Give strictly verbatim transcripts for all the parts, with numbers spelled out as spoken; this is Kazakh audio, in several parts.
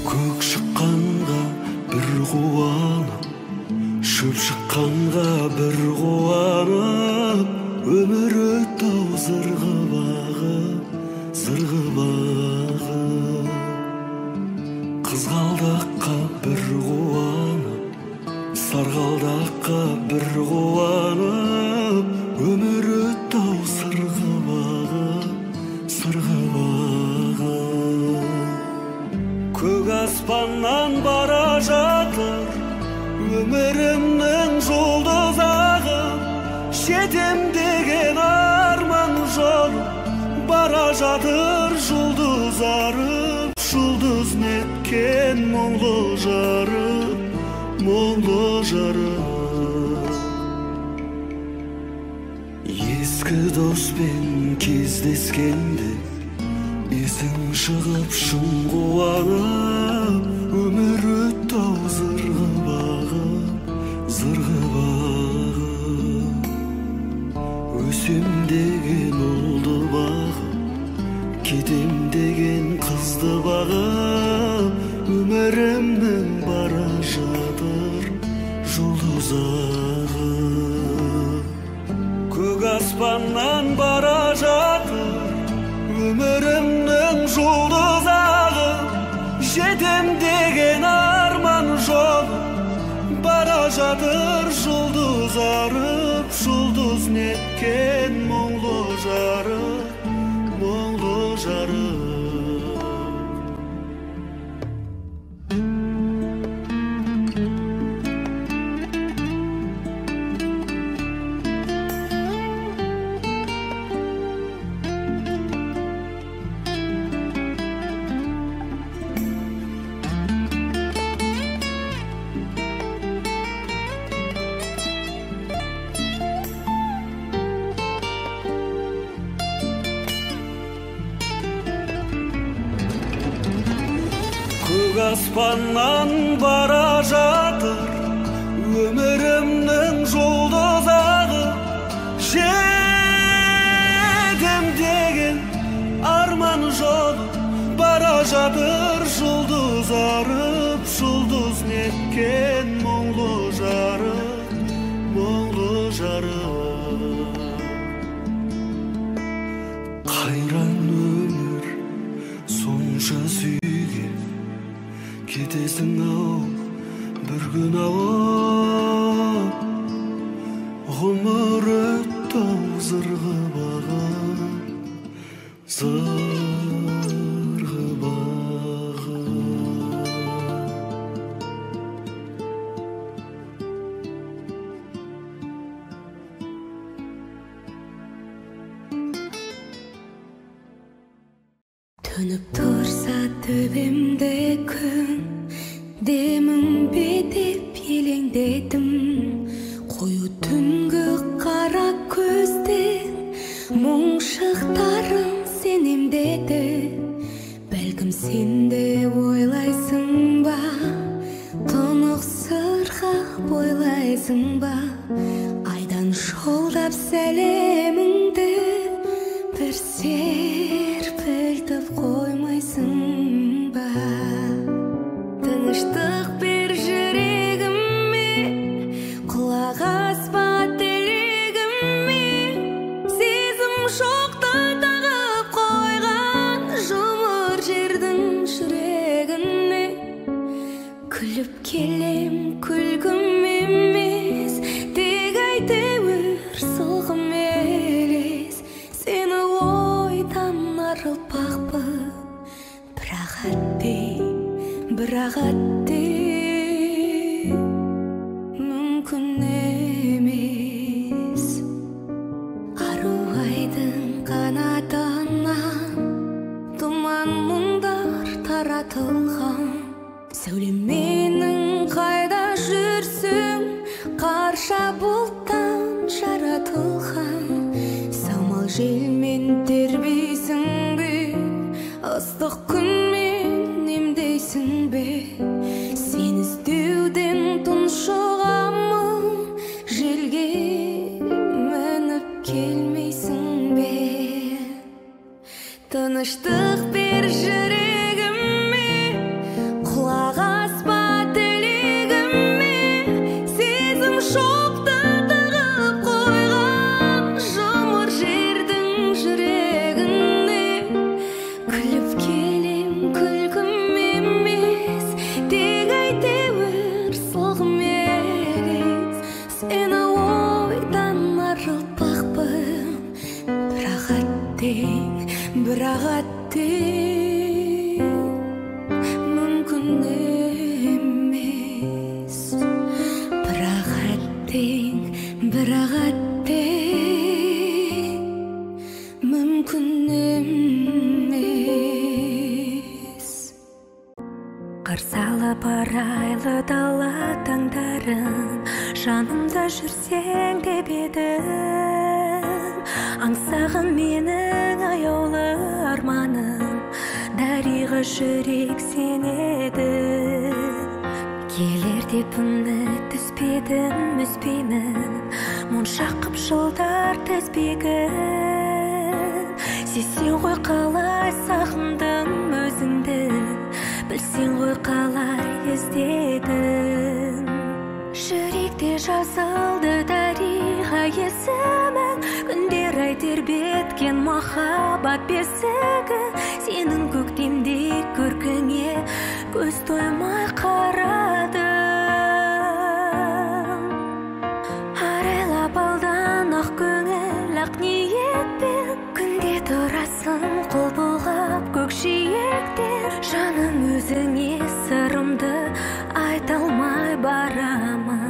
Көк шыққанға бір қуанып, шөп шыққанға бір қуанып, өмір өтті ау зырғып ағып, зырғып ағып. Қызғалдаққа бір қуанып, сарғалдаққа бір қуанып, өмір өтті ау сырғып ағып, сырғып ағып. Көк аспаннан бара жатыр өмірімнің жұлдызағы, жетем деген арман жолы, бара жатыр жұлдыз арып, жұлдыз неткен мұңлы жарып, мұңлы жарып. Ескі доспен кездескенде есің шығып шын қуанып, өмір өтті ау зырғып ағып, зырғып ағып. Өсем деген ұлды бағып, кетем деген қызды бағып, өмірімнің бара жатыр жұлдыз ағып. Көк аспаннан бара жатыр өмірімнің жұлдыз ағып, жетем деген арман жолы, бара жатыр жұлдыз арып, жұлдыз неткен мұңлы жарып, мұңлы жарып. Көк аспаннан бара жатыр өмірімнің жұлдызағы, жетем деген арман жолы, бара жатыр жұлдыз арып, жұлдыз неткен мұңлы жарып, мұңлы жарып. Қайран өмір сонша сүйген, кетесің ау бір күн ауып, ғұмыр өтті ау зырғып ағып, зырғып ағып. Төніп тұрса төбемде күн, демің бетеп елеңдедім. Қою түнгі қара көзден мұңшықтарым сенемдеді. Бәлкім сен де ойлайсың ба, тұнық сырға бойлайсың ба, айдан жолдап сәлеміңді бір серпілтіп қоймайсың ба. Тыныштық бер жүрегіме, құлақ аспа тілегіме, сезім шоқтай тағып қойған жұмыр жердің жүрегіне. Күліп келем күлкім емес, тек әйтеуір сылғым елес, сені ойдан арылпақпын, бірақ әтте, бірақ әтте мүмкін емес. Ару айдың қанатынан тұман мұңдар таратылған, сәулем менің қайда жүрсің, қарша бұлттан жаратылған. Самал желмен тербейсің бе, ыстық күнмен емдейсің бе, сен іздеуден тұншығамын, желге мініп келмейсің бе. Тыныштық бер жүрегіме, қарсы алып арайлы дала таңдарын, жанымда жүрсең деп едім. Аңсағын менің аяулы арманым, дариға жүрек сен едің. Келер деп үміт үзбедім, үзбеймін, моншақ жылдар тізбегін. Сесен ғой қалай сағындым өзіңді, білсен ғой қалай іздедім. Жүректе жазылды дариға есімің, күндер ай тербеткен махаббат бесігі. Сенің көктемде көркіңе көз тоймай қарадым. Арайлап алдан ақ көңіл ақ ниетпен, күнде тұрасың қол бұлғап көкжиекте. Жаным өзіңе сырымды айта алмай барамын.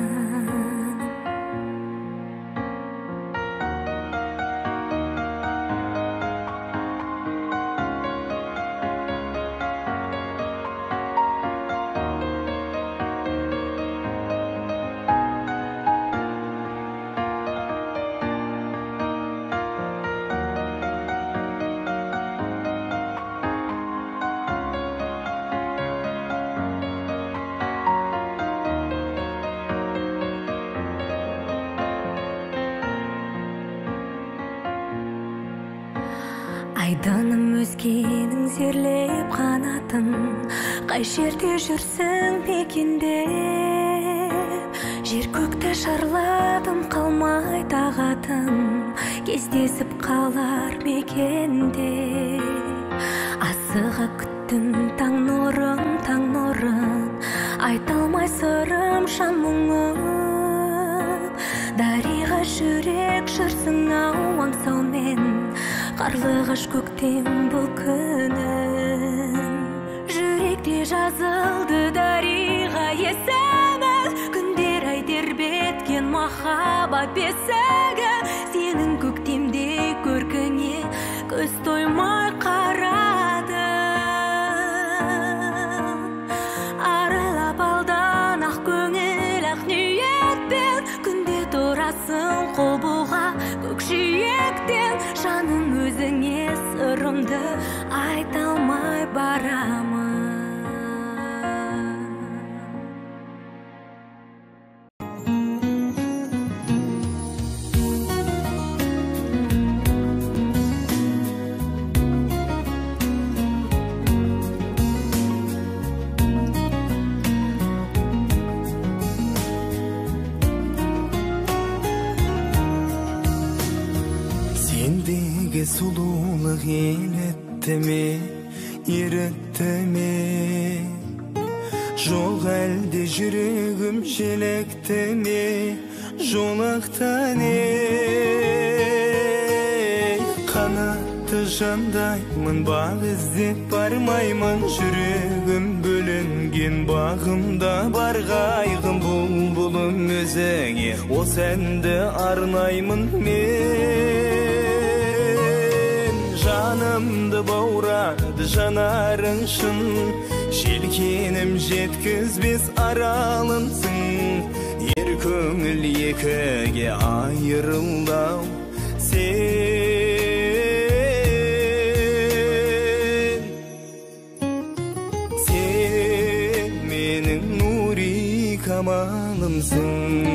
Айдыным өзгенің зерлеп қанатын, қай жерде жүрсің мекенде. Жер көкті шарладым қалмай тағатын, кездесіп қалар мекенде. Асыға күттім таң нұрын, таң нұрын, айталмай сырым жан мұңым. Дариға жүрек жүрсің ау аңсаумен, қарлығаш көктем бұл күнім. Жүректе жазылды дариға есімің, күндер ай тербеткен махаббат бесігі. Сенің көктемде көркіңе көз тоймай қарадым. Арайлап алдан ақ көңіл ақ ниетпен, күнде тұрасың қол бұлғап көкжиектен. Жаным өзіңе сырымды айта алмай барамын. Sululuk eğletti mi, iretti mi? Жол әлде жүрегім желекті ме, жолақтан ей. Қанатты жандаймын, бақ іздеп бармаймын, жүрегім бөлінген бағымда бар қайғым. Бұлбұлым өзіңе осы әнді арнаймын мен. Жанымды баурады жанарың шын, желкенім жеткізбес аралынсың. Ер көңіл екіге айырылдау сен. Сен менің нури камалымсың.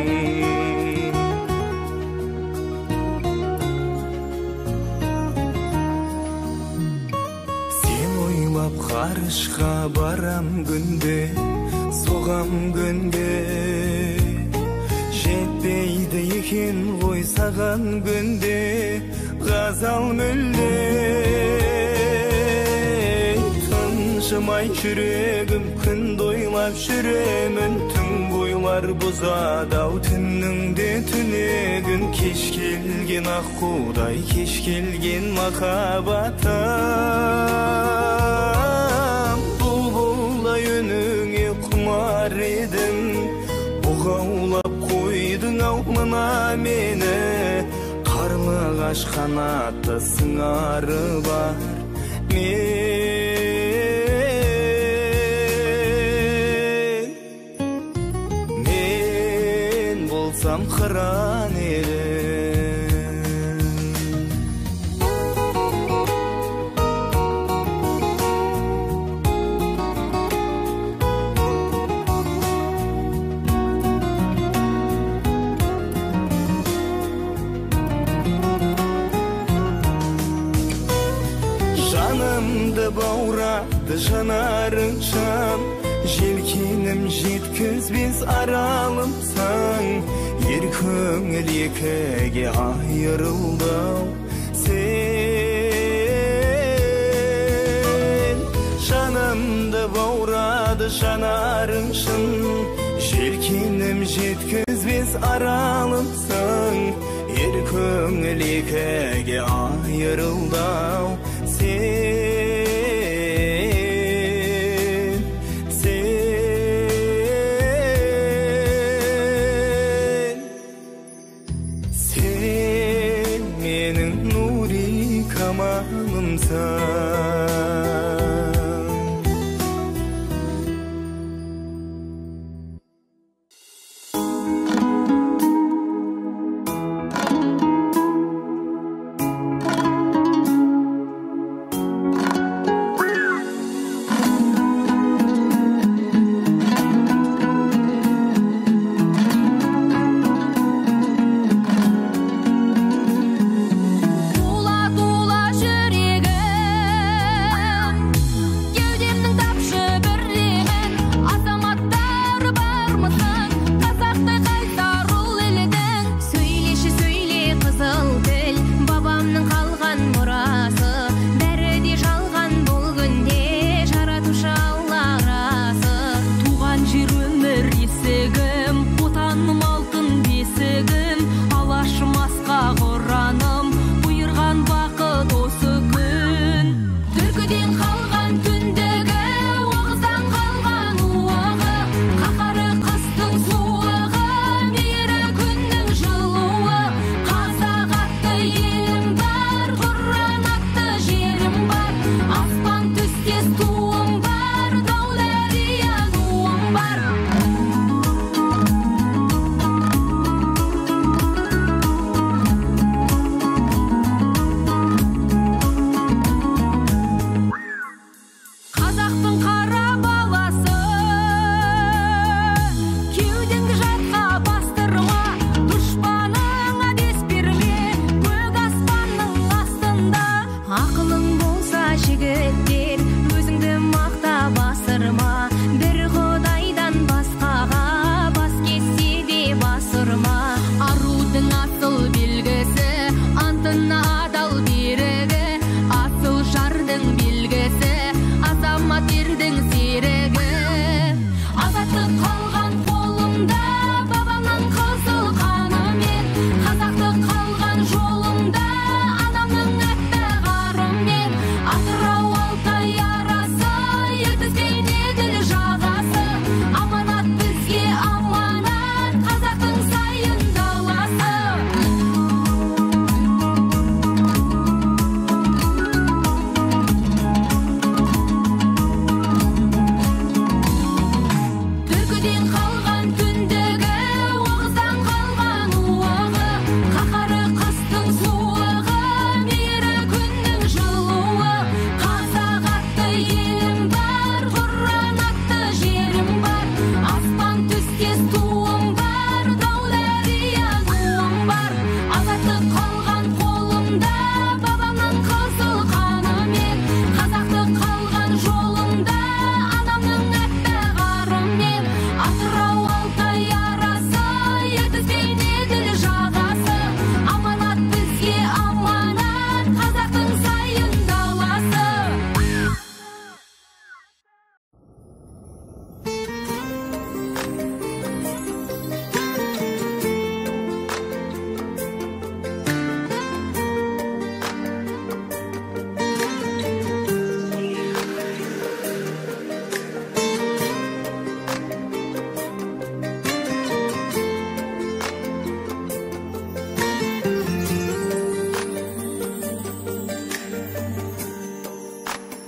Қарышқа барам күнде, соғам күнде. Жетпейді екен ғой саған күнде, ғазал мүлде. Тыншымай жүрегім күнді ойлап жүремін. Түн бойлар бұзады-ау түнніңде түнегін. Кеш келген аққудай, кеш келген махаббатым. Бұлбұлдай үніңе құмар едім, бұғаулап қойдың-ау мына мені. Қарлығаш қанатты сыңары бар мен. Samkıran erim Janımdı bağradı janarın şan Jelkinim жеткіз biz aralımsan Yer köngül ekege ayırıldı Sen Janımdı bağradı janarın şan Jelkinim жеткіз biz aralımsan Yer köngül ekege ayırıldı Sen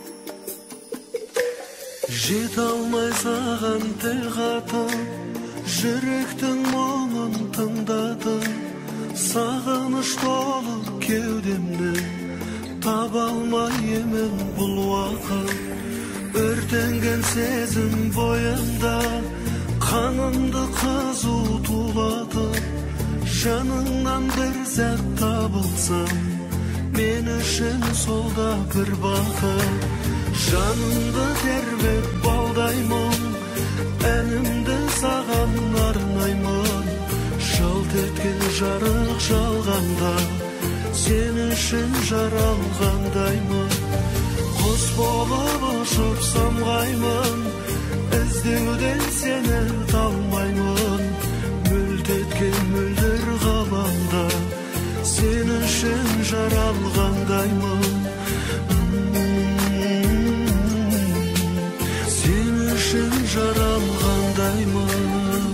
Жете алмай саған тіл қатып, Жүректің мұңын тыңдадым, сағыныш толы кеудемді, таба алмай емен бұл уақыт. Өртенген сезім бойымда, қанымды қызу тулатып, жаныңнан бір сәт табылсам, мен үшін солда бір бақыт. Жанымды тербеп балдаймын, әнімді саған арнаймын. Жалт еткен жарық жалғанда, сен үшін жаралғандаймын. Құс болып ұшып самғаймын, іздеуден сені талмаймын. Мүлт еткен мөлдір ғаламда, сен үшін жаралғандаймын. Сен үшін жаралғандаймын.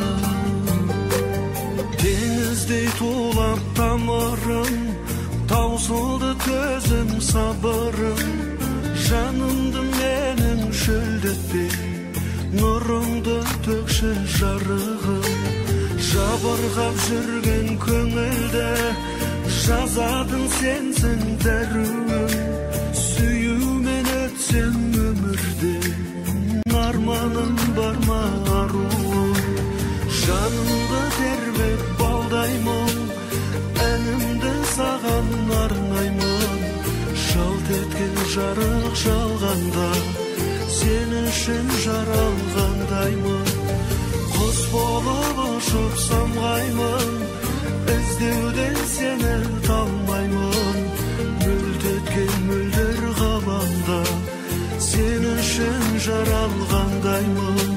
Теңіздей тулап тамырым, таусылды төзім сабырым. Жанымды менің шөлдетпей, нұрыңды төкші жарығым. Жабырғап жүрген көңілді, жазатын сенсің дәруім. Сүюмен өтсем өмірде, арманым бар ма аруым. Жанымды тербеп балдаймын, әнімді саған арнаймын. Жалт еткен жарық жалғанда, сен үшін жаралғандаймын. Құс болып ұшып самғаймын, іздеуден сені талмаймын. Мүлт еткен мөлдір ғаламда, сен үшін жаралғандаймын.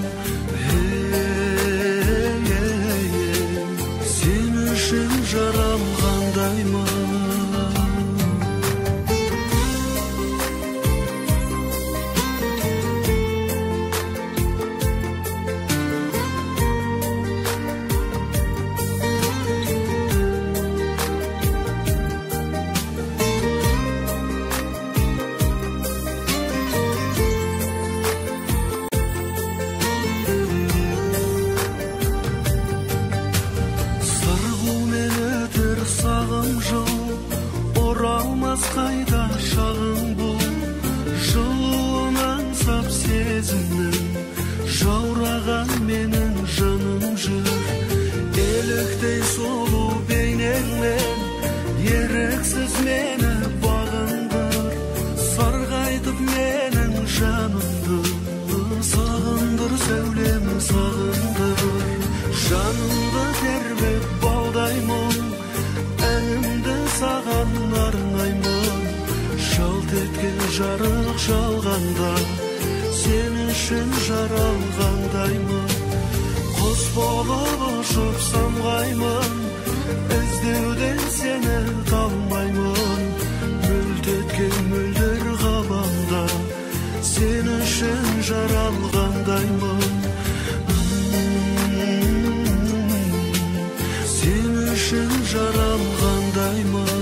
Сен үшін жаралғандаймын. Қайда шағың бұл, жылуынан сап сезімнің, жаураған менің жаным жүр. Еліктей сұлу бейнеңмен, еріксіз мені бағындыр. Сарғайтып менің жанымды, сағындыр сәулем сағындыр. Жанымды тербеп балдаймын, әнімді саған арнаймын. Жалт еткен жарық жалғанда, сен үшін жаралғандаймын. Құс болып ұшып самғаймын, іздеуден сені талмаймын. Мүлт еткен мөлдір ғаламда, сен үшін жаралғандаймын. Сен үшін жаралғандаймын.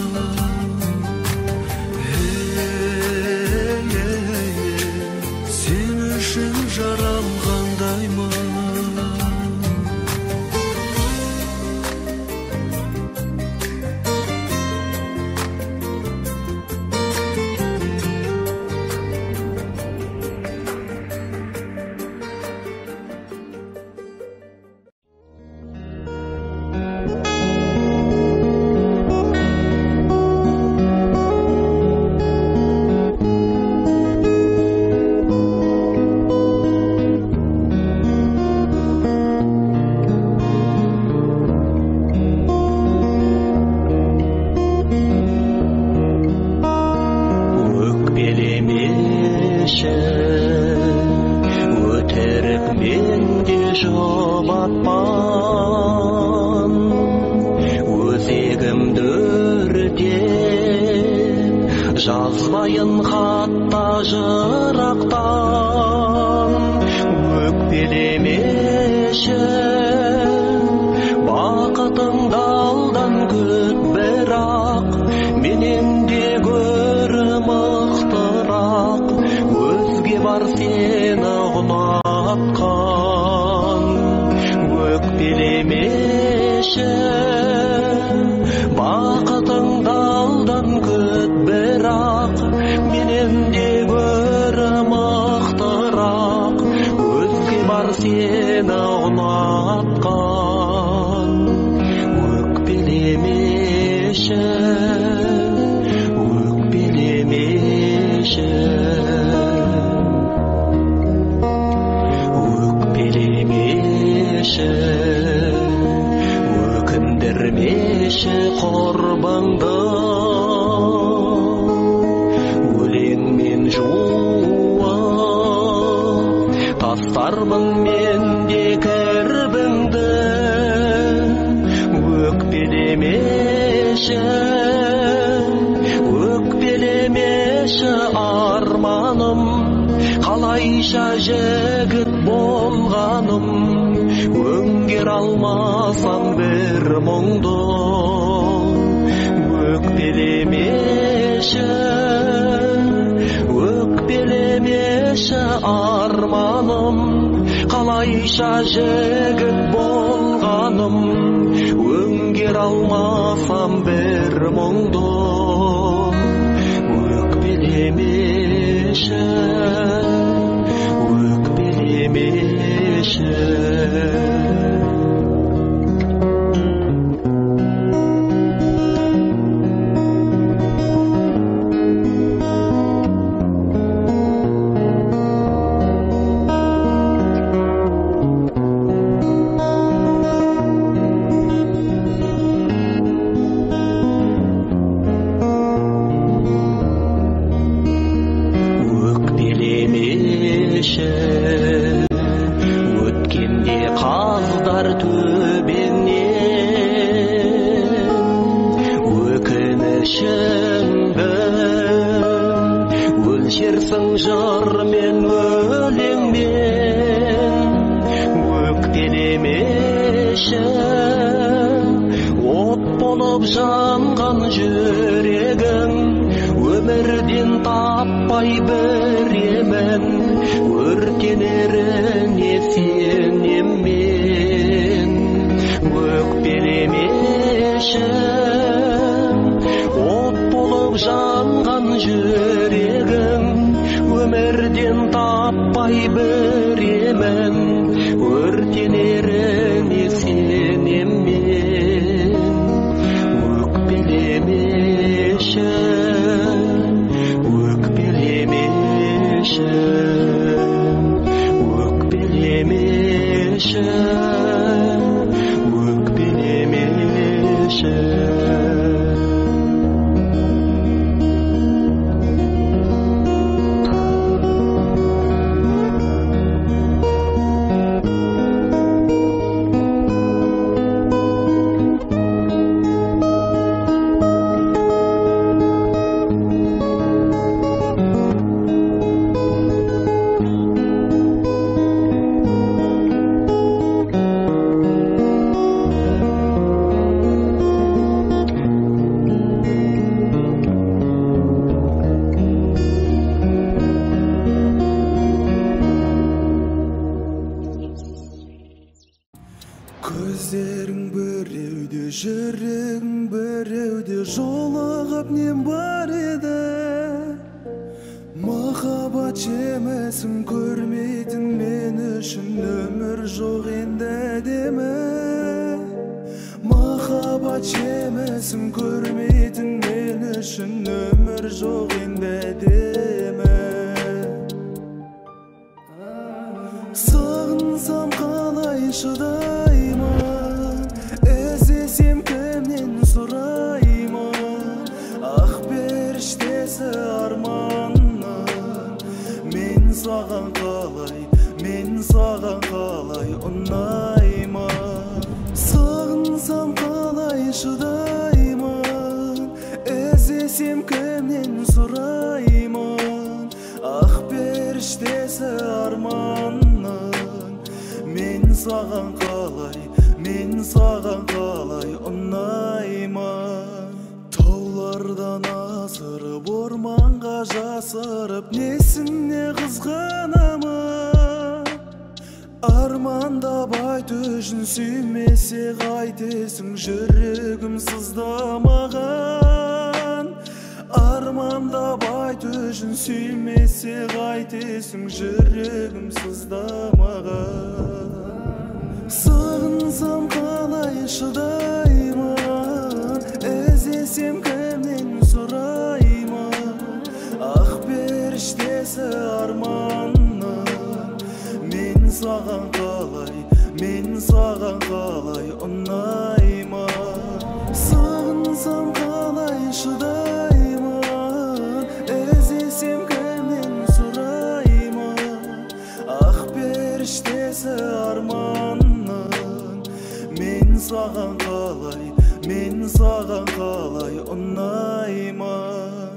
Сен үшін жаралғандаймын. Жазбайын хатта жырақтан, өкпелемеші бақытыңды алдан күт, бірақ менен де гөрі мықтырақ өзге бар сені ұнатқан. seni unutkan ökpelemeşe ökpelemeşe ökpelemeşe ökündürmeşe korbandı ölenmen juwa tastarmın mende kirbingdi ökpelemeşe ökpelemeşe armanım kalayşa jigit bolganym öngер almasam bir muңду ökpelemeşe ökpelemeşe armanım kalayşa jigit bolganym öngер almasam bir muңду ökpelemeşe ökpelemeşe ötkende qazdar töbеңнен өкінішіңді өлшерсің жырмен өлеңмен өкпелемеші от болып жанған жүрегің өмірден таппай бір емін өртенеріне сенем мен өкпелемеші от болып жанған жүрегім өмірден таппай бір емін өртенеріне сенем мен өкпелемеші ökpelemeşe ökpelemeşe ökpelemeşe Көздерің біреуде, жүрегің біреуде, жолығып нем бар еді. Махаббат жемесін көрмейтін мен үшін өмір жоқ енді деме. Махаббат жемесін көрмейтін мен үшін өмір жоқ енді деме. Сағынсам қалай шыдаймын, іздесем кімнен сұраймын. Ақ періштесі арманның, мен саған қалай, мен саған қалай ұнаймын. Сағынсам қалай шыдаймын, іздесем кімнен сұраймын. Ақ періштесі арманның, мен саған қалай, мен саған қалай ұнаймын. Таулардан асырып, орманға жасырып, несіне қызғанамын. Армандап айт үшін сүймесе қайтесің, жүрегім сыздамаған. армандап айту үшін сүймесе қайтесің жүрегім сыздамаған сағынсам қалай шыдаймын іздесем кімнен сұраймын ақ періштесі арманның мен саған қалай мен саған қалай ұнаймын сағынсам қалай шыдаймын іздесем кімнен сұраймын ақ періштесі арманның мен саған қалай мен саған қалай ұнаймын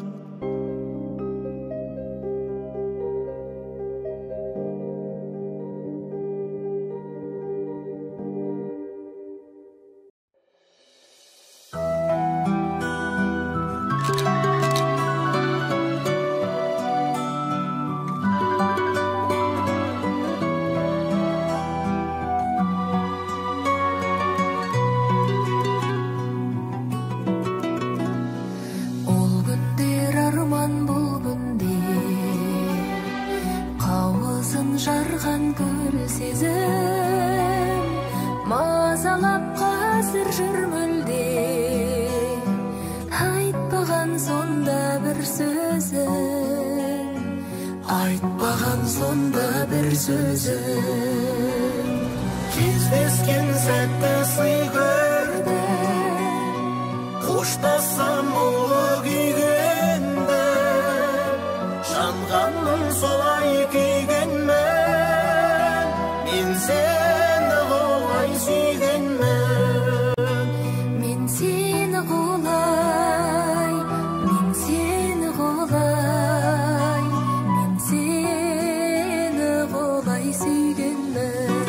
Кездескен сәтті сый көрдім қоштассам ұлы күйгенді жанғанмын солай күйгенмін мен сені қалай сүйгенмін мен сені қалай мен сені қалай мен сені қалай сүйгенмін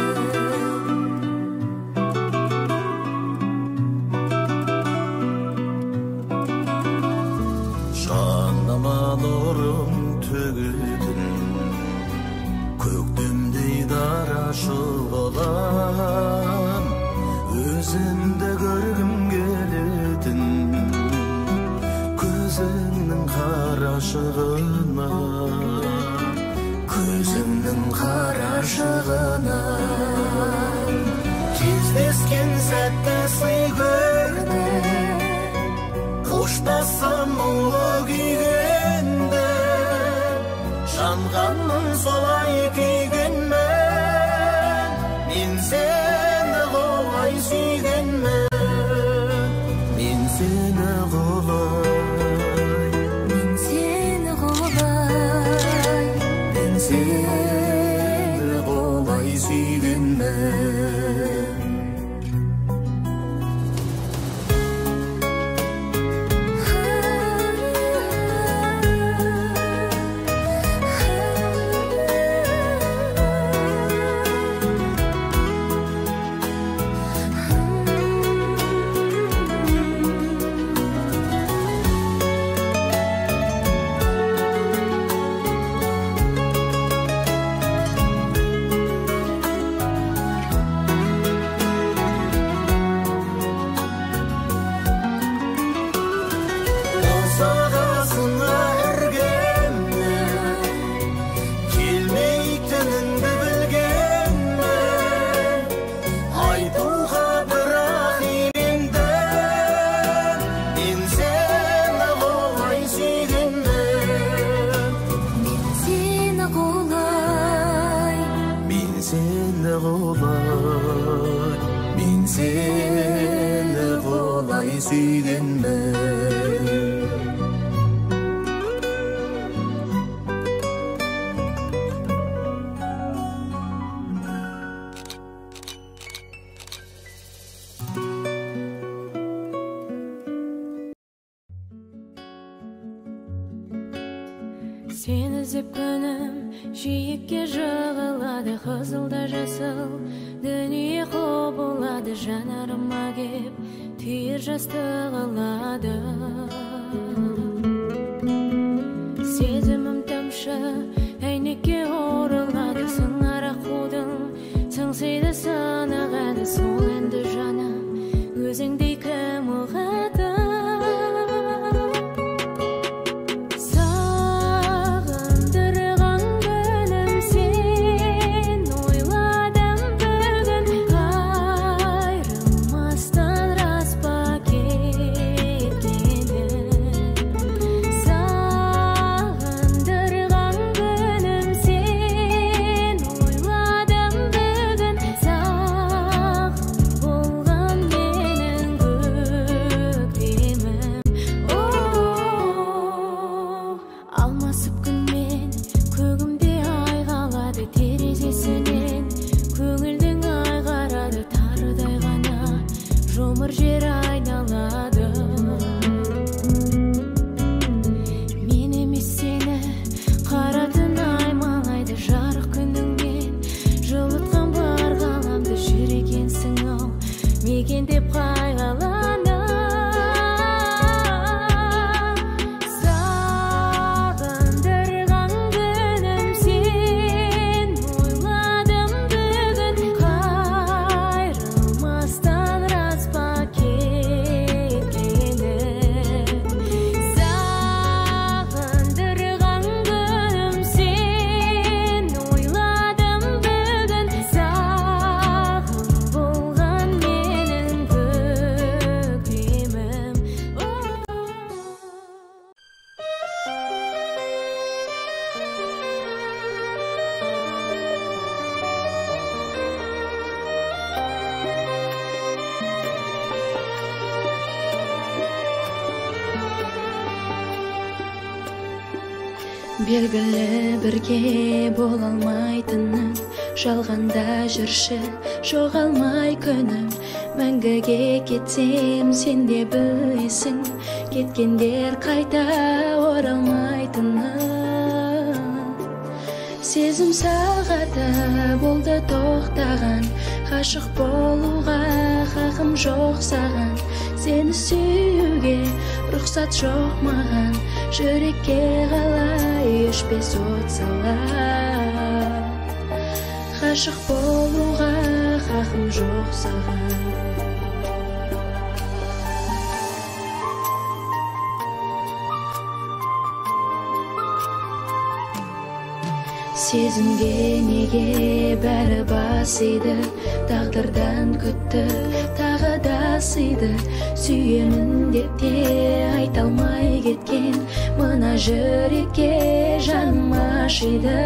жаныма нұрын төгетін көктемдей дара шұғылам өзіңді көргім келетін көзіңнің қарашығына көзіңнің қарашығына кездескен сәтті сый көрдім қоштассам ұлы күйгенді жанғанмын солай күйгенмін мен сені қалай сүйгенмін мен сені қалай мен сені қалай мен сені қалай сүйгенмін Сені іздеп күнім жиекке жығылады қызылда жасыл дүние құбылады жанарыма кеп түйір жас тығылады сезімім тамшы әйнекке орылады сыңар аққудың сыңсиды санағады сол енді жаным өзіңдей кім ұғады Megen деп қайғалана Сағындырған күнім сен ойладым бүгін қайрылмастан рас па кеткені Сағындырған күнім сен ойладым бүгін сағым болған менің көкемім Белгілі бірге бола алмайтыным жалғанда жүрші жоғалмай күнім мәңгіге кетсем сен де білесің кеткендер қайта оралмайтыным сезім сағаты болды тоқтаған ғашық болуға хақым жоқ саған сені сүюге рұқсат жоқ маған жүрекке қалай өшпес от салар ғашық болуға хақым жоқ саған сезімге неге бәрі басиды тағдырдан күтті тағы да сыйды сүйемін деп те айта алмай кеткен мына жүрекке жаным ашиды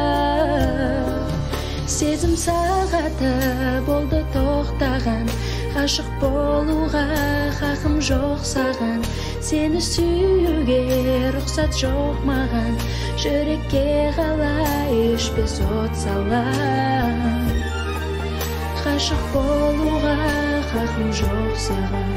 сезім сағаты болды тоқтаған ғашық болуға хақым жоқ саған сені сүюге рұқсат жоқ маған жүрекке қалай өшпес от салар ғашық болуға хақым жоқ саған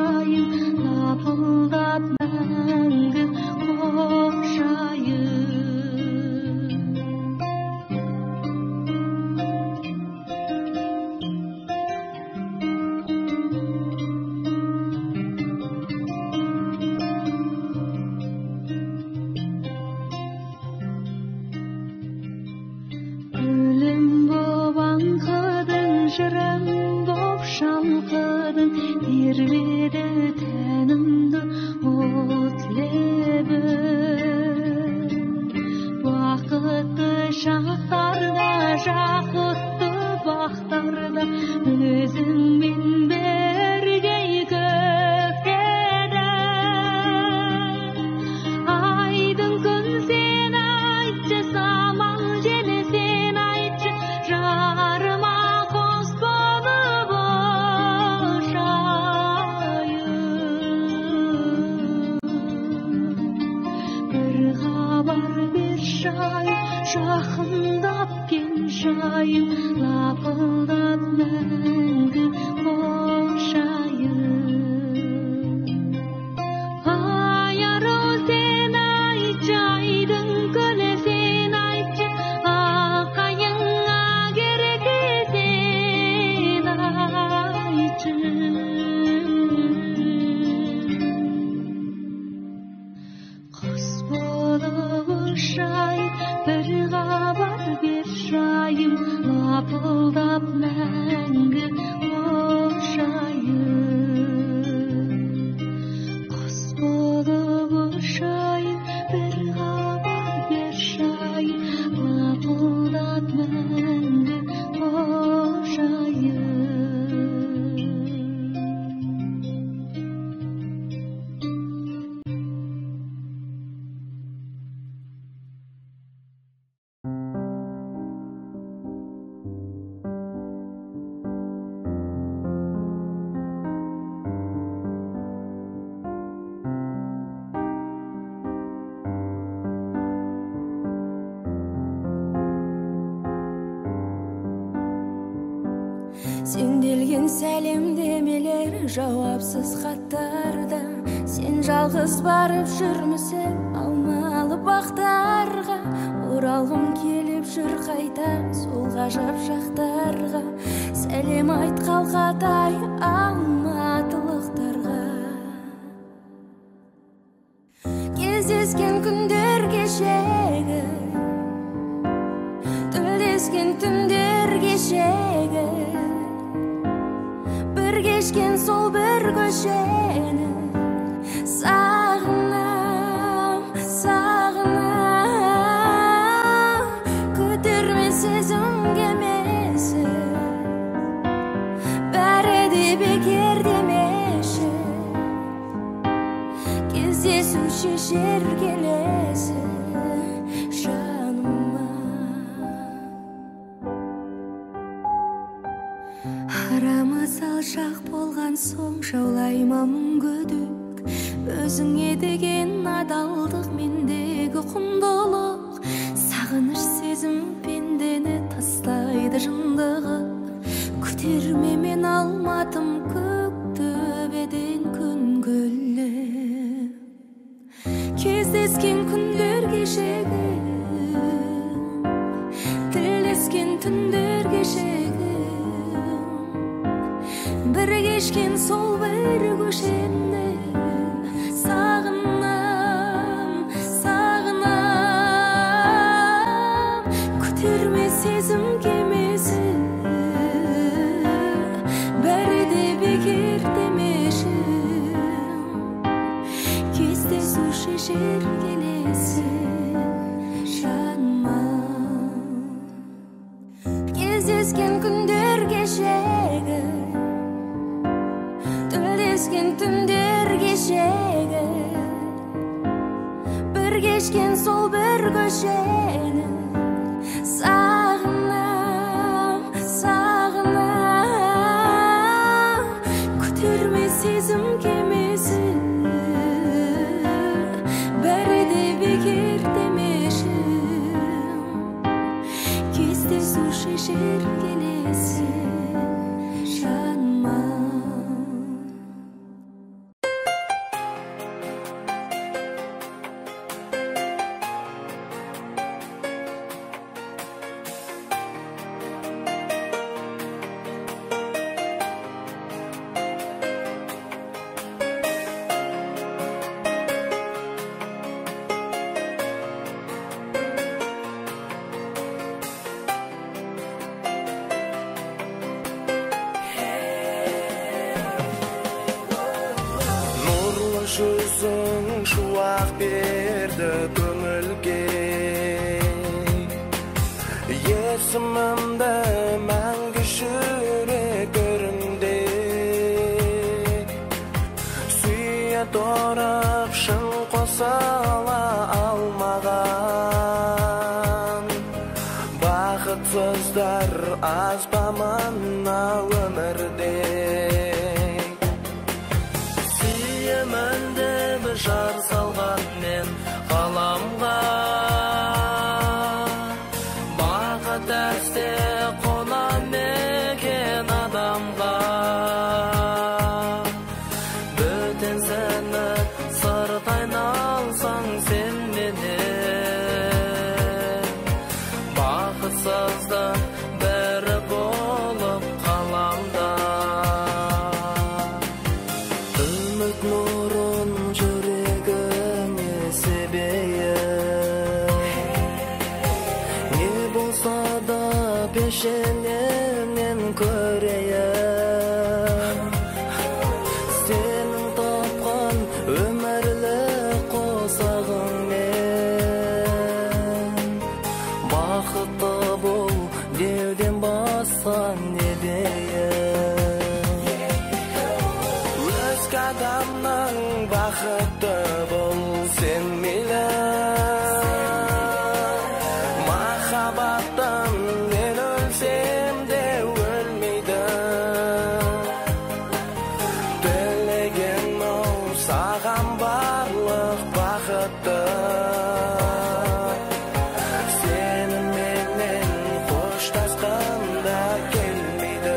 Love, love, love, love, love, bir хабар бершай, жақындап келшайым, лапылдап мәңгі қошайым. Ай ару сен айтшы, айдың күні сен айтшы, ақайыңа керек сен айтшы. Құс болып ұшайын, бір хабар бершайым, лапылдап мәңгі қошайым. Құс болып ұшайын, бір хабар бершайым, лапылдап мәңгі қошайым. Сенделген сәлемдемелер жауапсыз хаттарда, сен жалғыз барып жүрмісің алмалы бақтарға. Оралғым келіп жүр қайта сол ғажап шақтарға, сәлем айт қалқатай алматылықтарға. Кездескен күндер кешегі, тілдескен түндер кешегі, бір кешкен сол бір көшені. Сағынам, сағынам, көтерме сезім кемесі, бәрі де бекер демеші, кездесу шешер келесі жаныма. Арамыз алшақ болған соң жаулайма мұң күдік, өзіңе деген адалдық мендегі құндылық. Сағыныш сезім пендені тастайды жындығы, көтерме мен алматым көк төбеден күн гүлі. Кездескен күндер кешегі, тілдескен түндер кешегі, бір кешкен сол бір көшенде. Сағынам, сағынам, көтерме сезім кемесі, бәрі де бекер демеші, кездесу шешер келесі жаныма. Кездескен күндер кешегі, тілдескен түндер кешегі, бір кешкен сол бір көшені. Сағынам, сағынам, көтерме сезім кемесі, бәрі де бекер демеші, кездесу шешер келесі жаныма. Жүзің шуақ берді көңілге, есімімді мәңгі жүрегімде. Сүйе тұрып шын қосыла алмаған, бақытсыздар аз ба мына өмірде. Жар салған мен қалам бақытты сені менен қоштасқанда келмейді.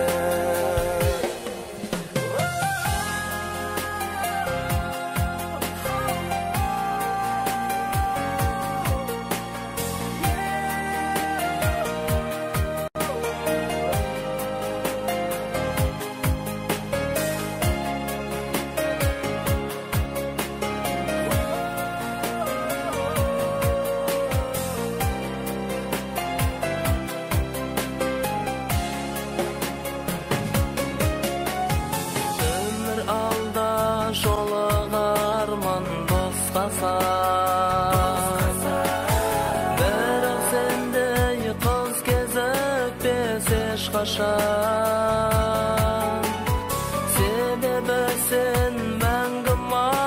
Бірақ сендей қыз кезікпес ешқашан, себебі сен мәңгі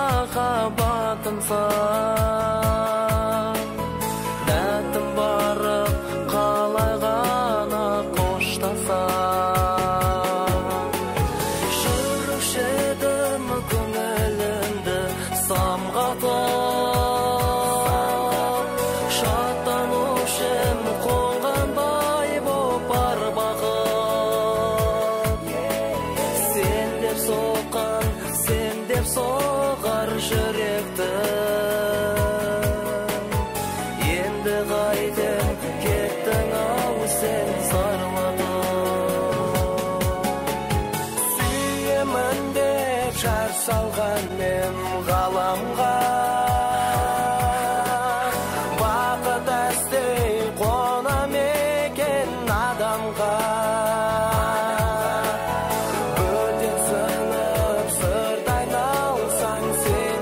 махаббатымсың. Дәтім барып қалай ғана қоштасам, жүруші едім көңілімді самғатып, шаттанушым қонғандай боп бар бақыт. Сен деп соққан, сен деп соғар жүректі, енді қайтем кеттің ау сен сарладың. Сүйемін деп шар салған мен ғаламға, бақыт әстей қонам екен адамға. Бөтен сынып сырт айналсаң сен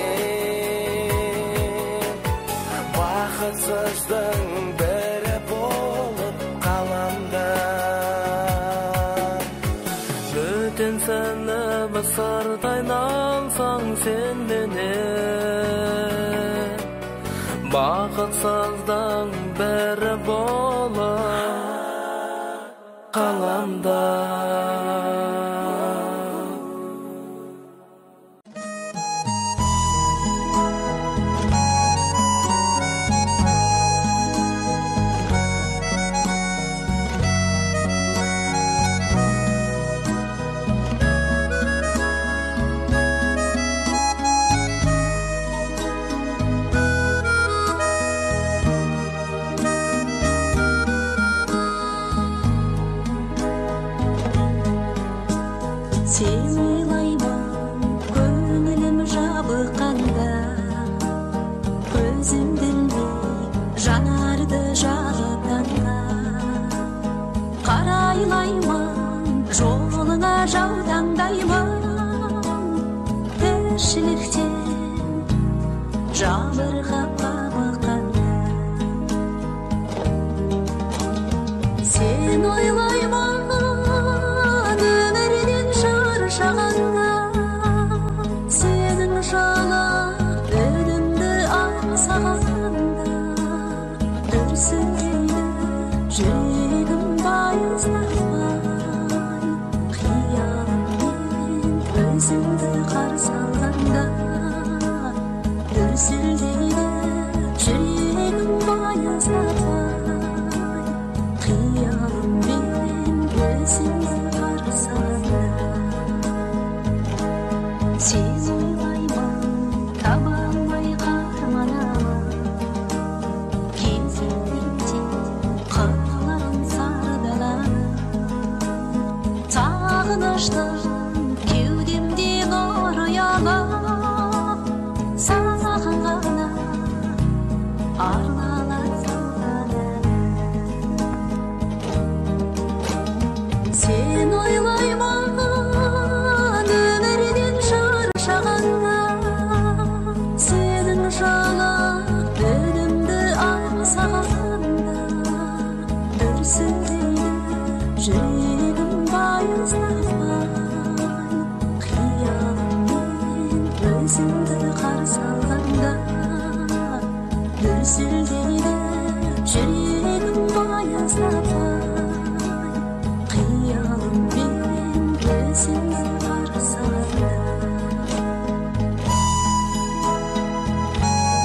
менен, бақытсыздың бірі болып қаламда. Бөтен сынып сырт айналсаң сен менен, бақытсыздың бірі болып қаламда. Сен ойлаймын көңілім жабыққанда, көзім білмей жанарды жағып таңға. Қарайлаймын жолыңа жаутаңдаймын, тіршіліктен жабырқап қабыққанда. Сен ойлаймын шағанда, сенің жала өдімді аңсағанда, дүрсілдейді жүрегім байызламай, қиялыммен өзіңді қарсы алғанда, дүрсілдейді жүрегім байызламай, қиялыммен өзіңді қарсы алғанда. Сен ойлаймын таба алмай қарманамын, кезеңдерде қаларын сары даланы. Сағыныштың кеудемде нұр ұялап, саған ғана арналар. Сен ойлаймын сенің жала өдімді аңсағанда, дүрсілдейді жүрегім байызламай, қиялыммен өзіңді қарсы алғанда, дүрсілдейді жүрегім байызламай, қиялыммен өзіңді қарсы алғанда.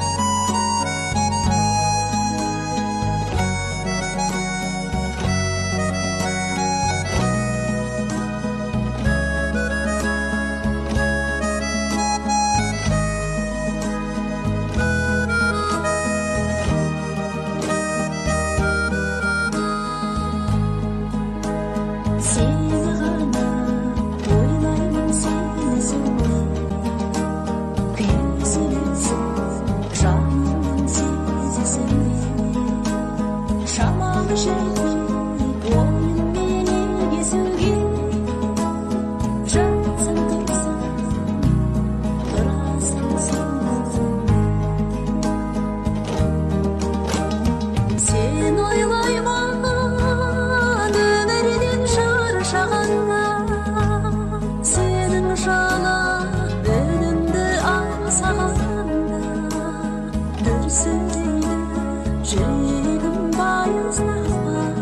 дүрсілдейді жүрегім байызлақпай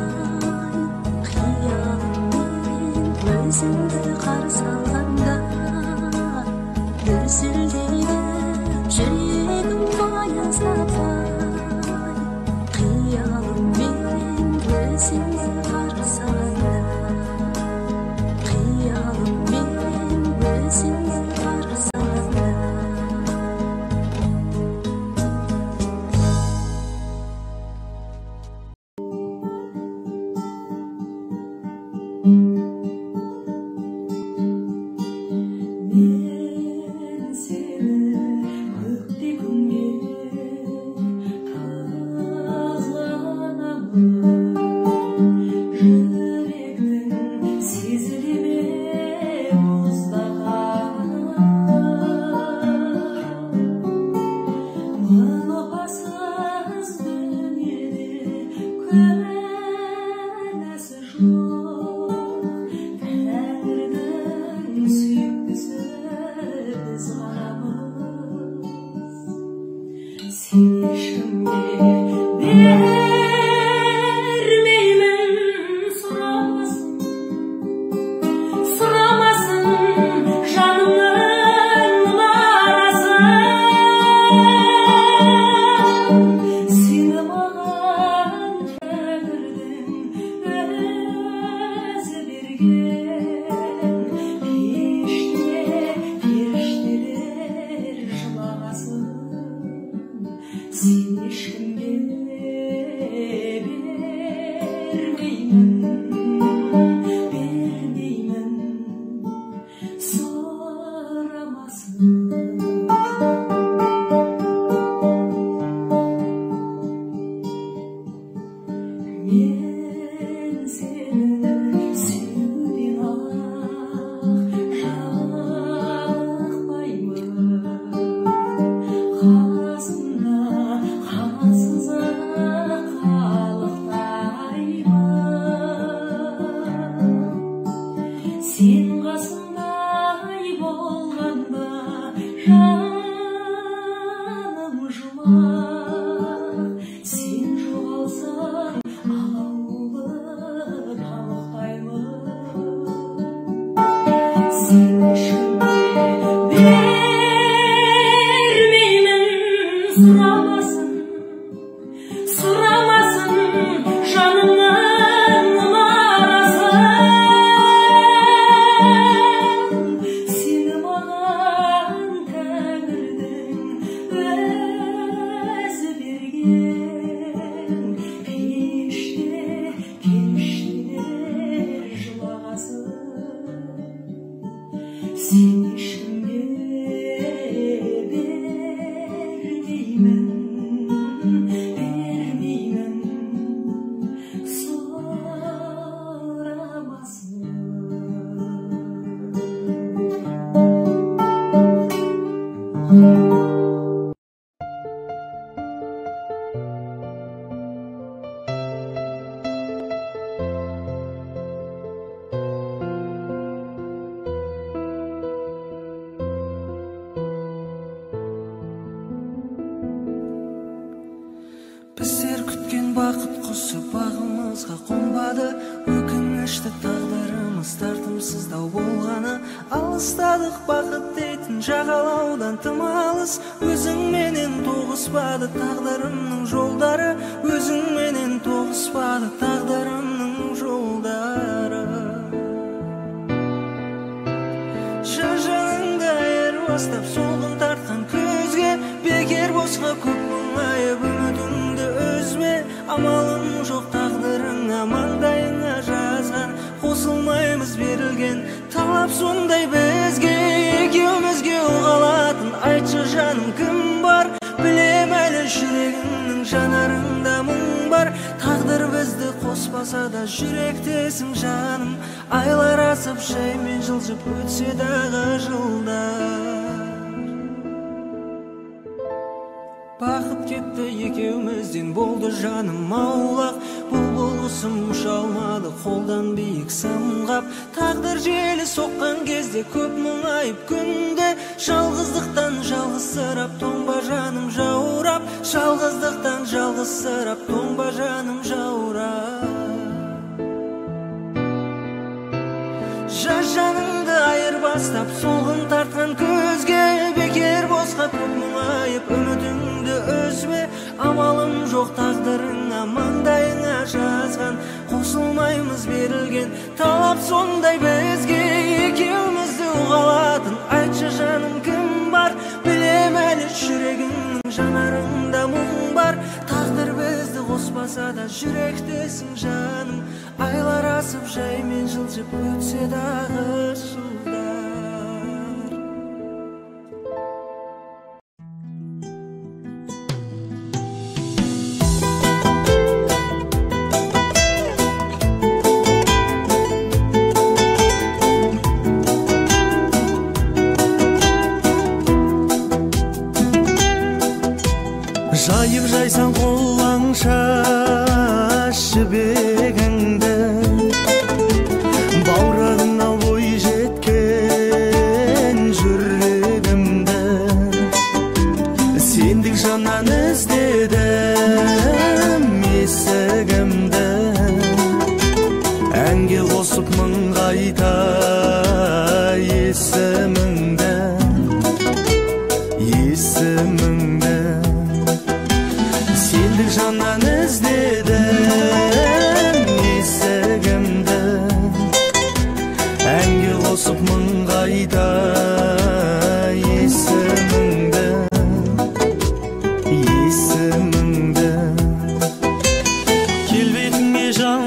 қиялыммен өзіңді қарсы алғанда дүрсілдейді жүрегім байызлақпай қиялыммен өзіңді қарсы алғанда қиялыммен өзіңді қарсы алғанда мен сені өкпегімде тазаланамын жүректің сезіле ме мұздаған мың опасыз дүниеде куәласы жоқ тәңірдің сүйіктісі біз ғанамыз сен ешкімге бермеймін сұрамасын сұрамасын жанымның мұнарасын сені маған тәңірдің өзі берген пеште періштелер жылағасын сен ешкімге бермеймін бермеймін сұрамасын мен сені сүюден ақ жалықпаймын қасымда қасыз қалықтаймын сен қасымдай болғанда жаным жұмақ сен жоғалсаң ауылы талықтаймын сен ешкімге бермеймін сұрамасын сұрамасын жанымның мұнарасын сені маған тәңірдің өзі берген пеште періштелер жылағасын сен ешкімге бермеймін бермеймін сұрамасын Біздер күткен бақыт құсы бағымызға қонбады өкінішті тағдырымыз тартымсыздау болғаны алыстадық бақыт дейтін жағалаудан тым алыс өзіңменен тоғыспады тағдырымның жолдары өзіңменен тоғыспады тағдырымның жолдары жан-жаныңды айырбастап солғын тартқан көзге бекер босқа көп мұңайып үмітіңді үзме амалым жоқ тағдырыңа маңдайыңа жазған қосылмаймыз берілген талап сондай бізге екеумізге ұғалатын айтшы жаным кім бар білем әлі жүрегіңнің жанарыңда мұң бар тағдыр бізді қоспаса да жүректесің жаным айлар асып жаймен жылжып өтсе дағы жылдар бақыт кетті екеумізден болды жаным аулақ бұл болғысым ұша алмады қолдан биік самғап тағдыр желі соққан кезде көп мұңайып күнде жалғыздықтан жалғызсырап тоңба жаным жаурап Жалғыздықтан жалғызсырап тоңба жаным жаурап. Жас жаныңды айырбастап солғын тартқан көзге бекер босқа көп мұңайып үмітіңді үзбе. Амалым жоқ тағдырыңа маңдайыңа жазған, қосылмаймыз берілген талап сондай бізге. Екеумізді ұғалатын айтшы жаным кім бар, білем әлі жүрегіңнің жанарыңда мұң бар. Тағдыр бізді қоспаса да жүректесің жаным, айлар асып жаймен жылжып өтсе дағы жылдар. Жайып жайсан қолаңша жібегіңді, баурағына ой жеткен жүрегімді. Сендік жаннан іздедім есігімді, әнге қосып мың қайта есіміңді, есіміңді. Сендік жаннан іздедім есігімді, әнге қосып мың қайта есіміңді, есіміңді. Келбетіңе жан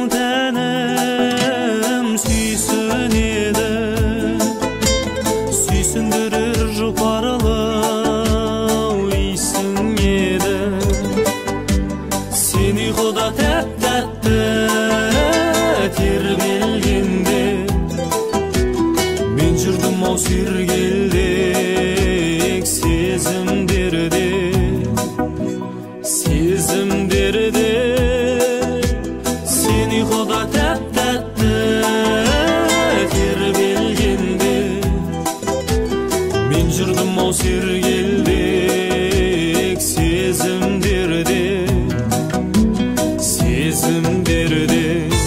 тәнім сүйсінеді, сүйсіндірер жұпарылау исің еді. Сені құда тәп-тәтті тербелгенде, мен жүрдім ау сергелдек сезімдерде, сезімдерде. Сені құда тәп-тәтті тербелгенде, мен жүрдім ау сергелдек сезімдерде, сезімдерде.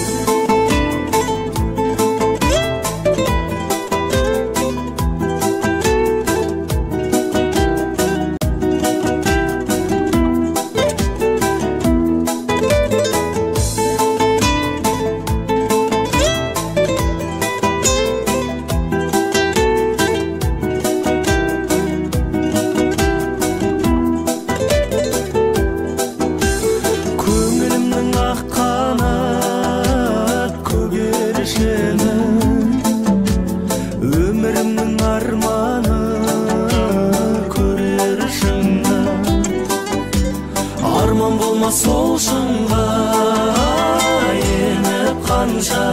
Өмірімнің арманы көрер шыңға, арман болмас сол шыңға еніп қанша.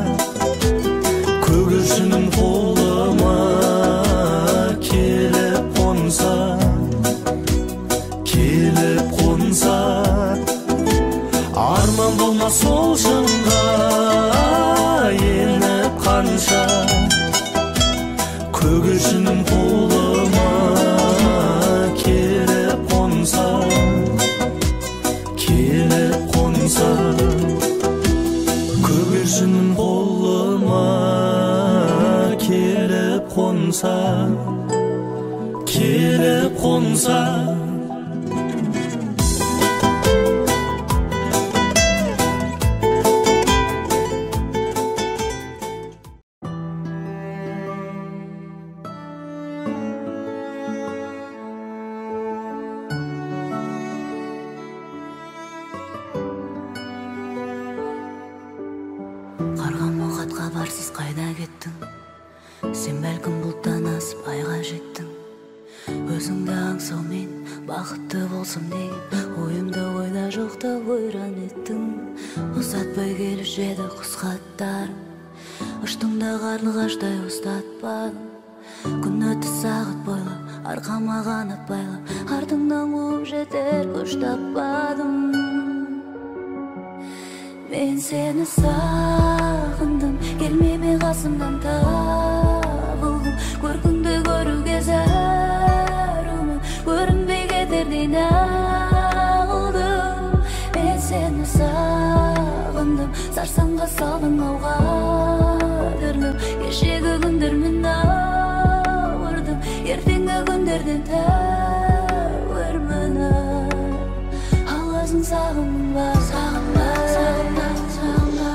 Көгершінім қолыма келіп қонса, келіп қонса. Арман болмас сол шыңға еніп қанша. Көгершінім қолыма келіп қонса, келіп қонса. Көгершінім қолыма келіп қонса, келіп қонса. Қарған мұхат хабарсыз қайда кеттің? Сен бәлкім бұлттан асып айға жеттің. Өзіңді аңсаумен бақытты болсам дейін, ойымда ойда жоқта ойран еттің. Ұзатпай келуші еді құс хаттарың, ұштыңда қарлығаштай ұстатпадың. Күн өтті сағат бойлап, арқама қанат байлап, артыңнан қуып жетер күш таппадым. Мен сені сағындым, келмеме қасымнан табылдым. Көркіңді көруге зәрумын, көрінбей кетердей Сарсаңға салдың ауға дірлім Кешегі күндермен ауырдым Ертеңгі күндерден тәуірмін Алғасын сағынба Сағынба, сағынба, сағынба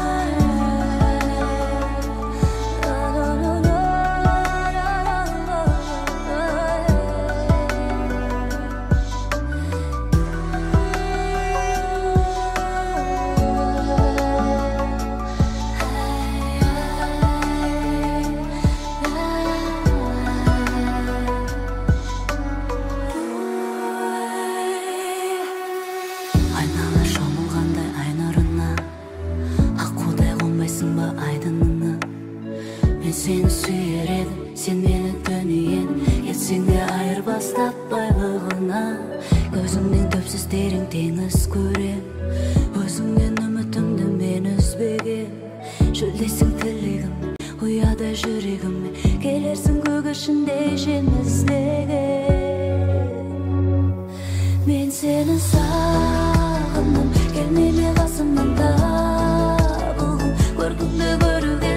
Seni suyar edim, sen meni dönüyen Etsең де айырбастап байлығына Көзіңнен төпсіз терең теңіз көрем Өзіңнен үмітімді мен үзбеген Шөлдесің тілегім, ұяда жүрегіме Келерсің көгершінде жен іздеген Мен сені сағындым, келмеме қасымнан табылдым Көркіңді көруге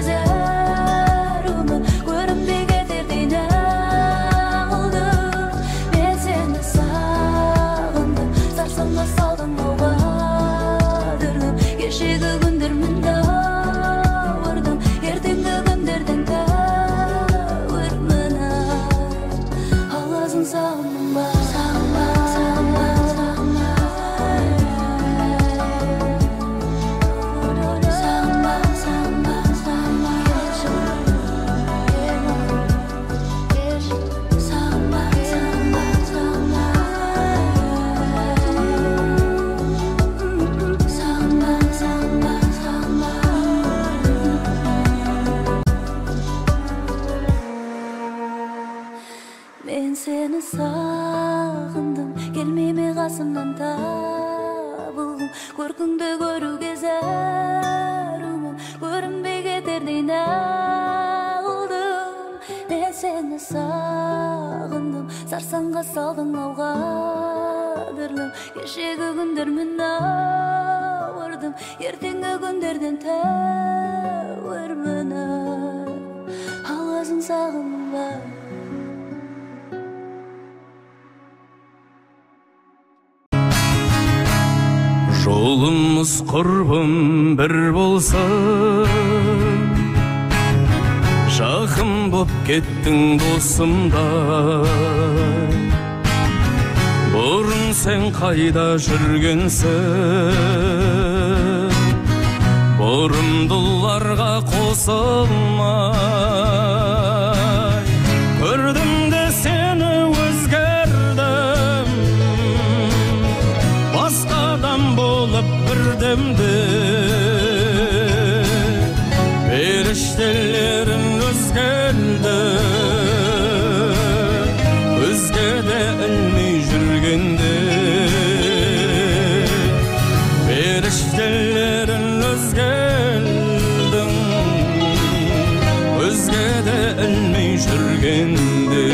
Кешегі күндермен ауырдым Ертеңгі күндерден тәуірмін Алғасын сағындың ба Сағынба, сағынба, сағынба Сағынба, сағынба, сағынба Сағынба, сағынба, сағынба Мен сені сағындым, келмеме қасымнан табылдым Көркіңді көруге зәрумын, көрінбей кетердей нағылдым Мен сені сағындым, сарсаңға салдың ауға дірлім Кешегі күндермен ауырдым, ертеңгі күндерден тәуірмін Алғасын сағынба Жолымыз құрбым бір болсын Жақын боп кеттің досымдай Бұрын сен қайда жүргенсің Бұрымдыларға қосылмай Көрдім де сені өзгердім Басқа адам болып бірдемді Періштелерін өзгерді Өзге де ілмей жүргенде Періштелерін өзгердің Өзге де ілмей жүргенде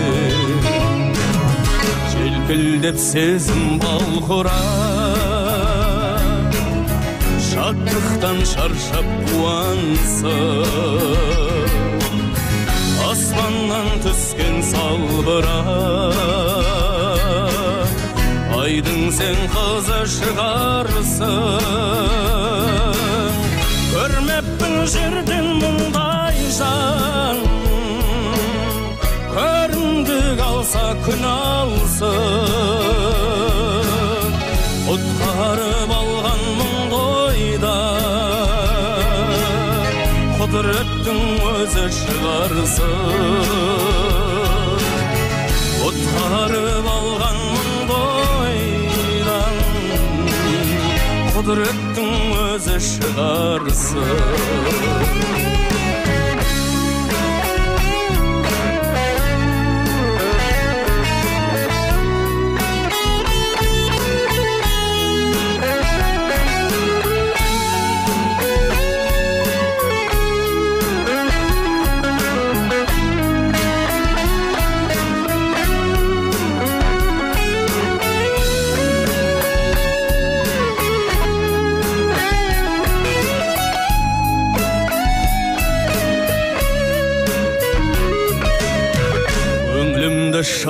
Желпілдеп сезім балқұрап Шаттықтан шаршап қуансып Аспаннан түскен салбырап Айдың сен қызы шығарсың Көрмеппін жерден мұндай жан Көрімдік алса күн алсын Құтқарып алған мұң ойда Құдіреттің өзі шығарсын Құтқарып алған мұң ойдан Құдіреттің өзі шығарсын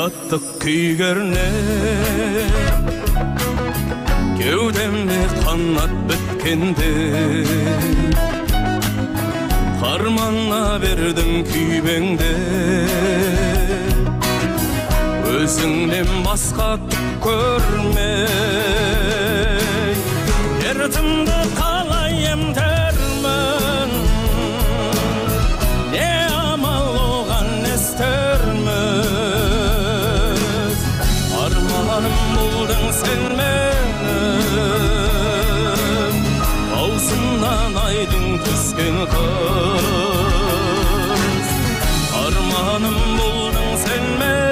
каттык күйгөрне кеудемде канат біткенде Harmanla verdim küybеңде Өзіңнен басқа түк көрмей Дертімді қалай емдермін Не амал оған естерміз Арманым болдың сен менің Аузымнан айдың түскен қыз Арманым болдың сен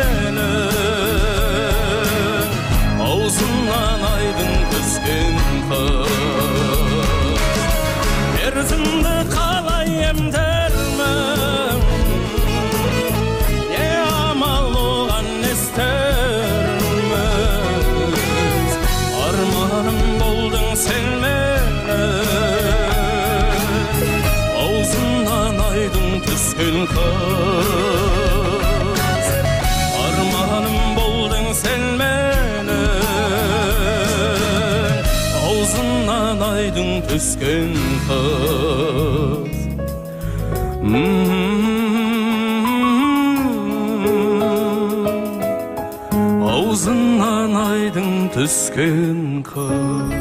менің Аузымнан айдың түскен қыз Мерзімді қалай емдермін Не амал оған естерміз Арманым болдың сен Түскен қыз Арманым болдың сен менің Аузымнан айдың түскен қыз Аузымнан айдың түскен қыз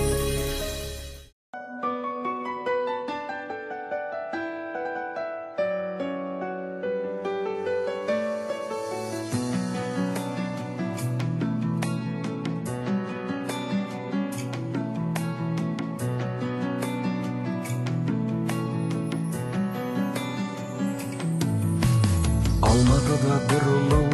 Алматыда бір ұлың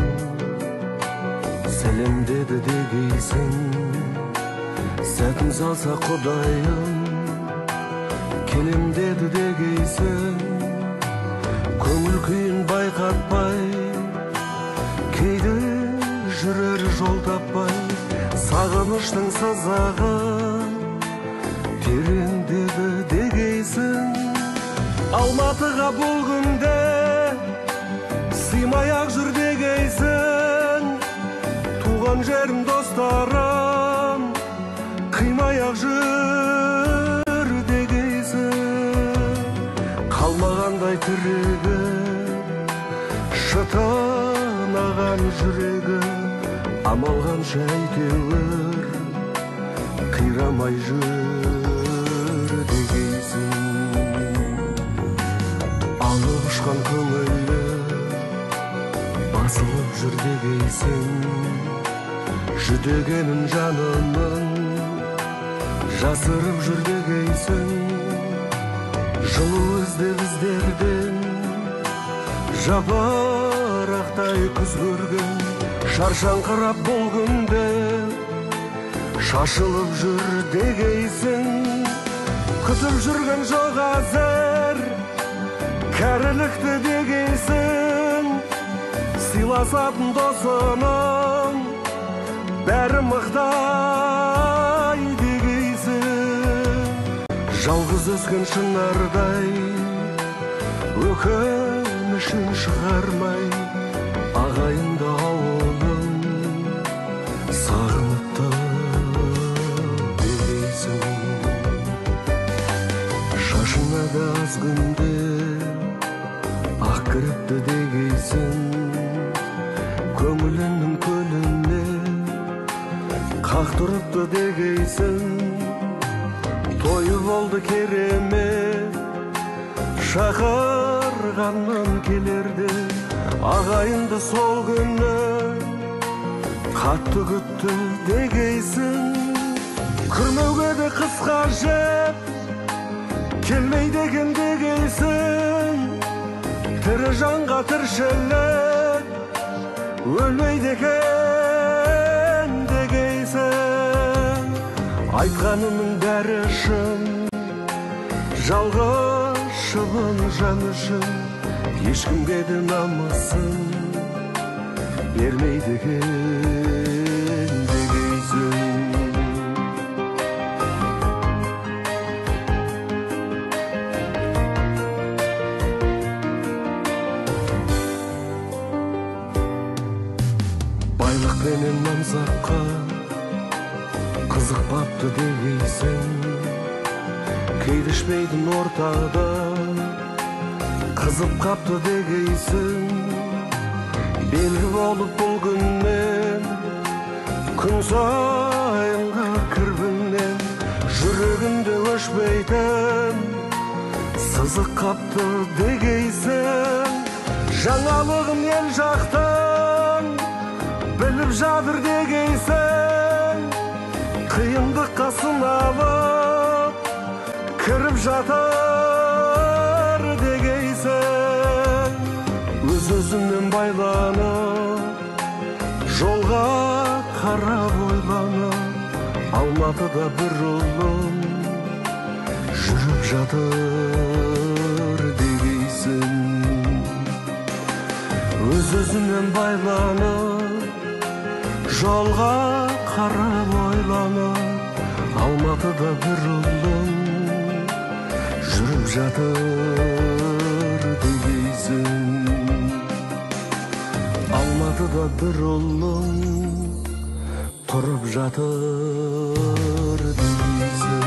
сәлем деді дегейсің Сәтін салса құдайым келем деді дегейсің Көңіл күйін байқатпай кейде жүрер жол таппай Сағыныштың сызығын тереңдеді дегейсің Алматыға бұл күнде Сыймай-ақ жүр дегейсің Туған жерім достарым Қимай-ақ жүр дегейсің Қалмағандай тірегі Шытынаған жүрегі Амал қанша әйтеуір Қирамай жүр дегейсің Алып ұшқан көңілі Басылып жүр дегейсің Жүдегенін жанымның Жасырып жүр дегейсің Жылу іздеп іздерден Жапырақтай күз көрген Шаршаңқырап бұл күнде Шашылып жүр дегейсің Күтіп жүрген жоқ әзір Кәрілікті дегейсің Сыйласатын досының бәрі мықтай дегейсің Жалғыз өскен шынардай өкінішін шығармай ағайынды ауылын сағыныпты дегейсің Шашына да аз күнде ақ кіріпті дегейсің Көңілінің көліне қақ тұрыпты дегейсің Тойы болды керемет шақырғаннан келерді Ағайынды сол күні қатты күтті дегейсің Күрмеуге де қысқа жеп келмейді екен дегейсің Тірі жанға тіршілік өлмейді екен дегейсің Айтқанының бәрі шын Жалғыз шыбын жан үшін Ешкімге де намысын бермейді екен дегейсің Қызықпапты дегейсің, келішпейдің ортада. Қызып қапты дегейсің, белгі болып бұл күннен. Күн сайынғы кірбіңнен жүрегінде өшпейтін сызық қапты дегейсің. Жаңалығым ел жақтан біліп жатыр дегейсің. Қиындыққа сыналып кіріп жатыр дегейсің. Өз-өзіңнен байланып жолға қарап ойланып, Алматыда бір ұлым жүріп жатыр дегейсің. Өз-өзіңнен байланып жолға қарап ойланып, Алматыда бір ұлым жүріп жатыр дегейсің. Алматыда бір ұлым тұрып жатыр дегейсің.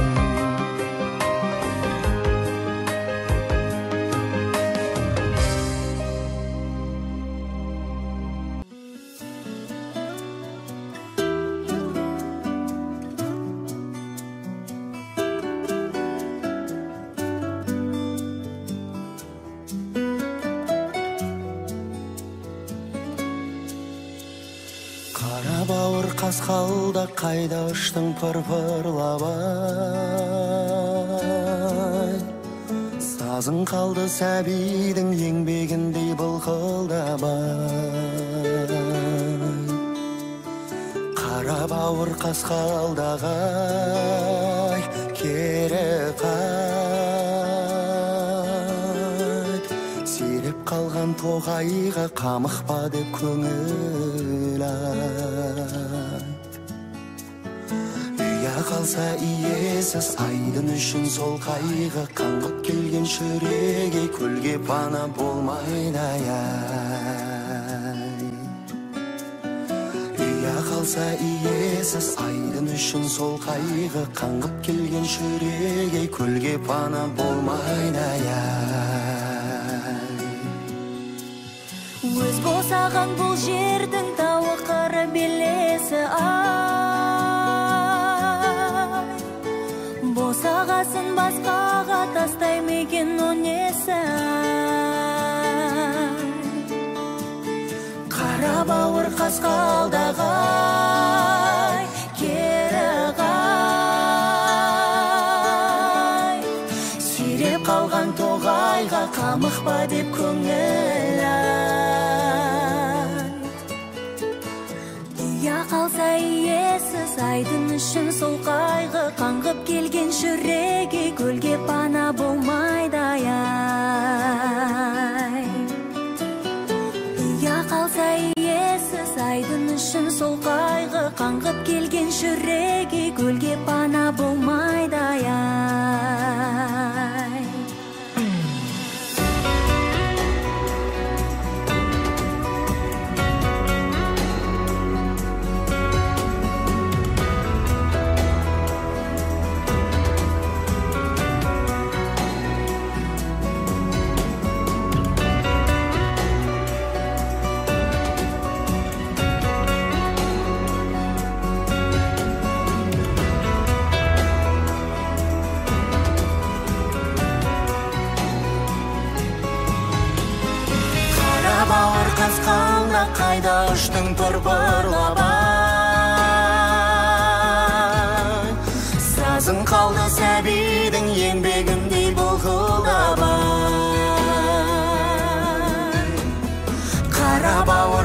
Қасқалда қайда ұштың пыр-пырлабай, сазың қалды сәбидің еңбегіндей былқылдабай. Қара бауыр қасқалдағай кері қайт, сиреп қалған тоғайға қамықпа деп көңіл айт. Қалса иесіз айдын үшін сол қайғы, қаңғып келген шүреге көлге пана болмайды ай. Үйя қалса иесіз айдын үшін сол қайғы, қаңғып келген шүреге көлге пана болмайды ай. Өз босаған бұл жердің тауы қыры белесі Босағасын басқаға тастай мекен о несі? Қара бауыр қасқалдағай кері қай, сиреп қалған тоғайға қамықпа деп көңіл айт. Үйя қалса иесіз айдын үшін сол қайғы, қаңғып келген жүрегі көлге пана болмайды ай. Үйя қалса иесіз айдын үшін сол қайғы, қаңғып келген жүрегі көлге пана болмайды ай. Қасқалда қайда ұштың пыр-пырлабай, сазың қалды сәбидің еңбегіндей бұлғылдабай. Қара бауыр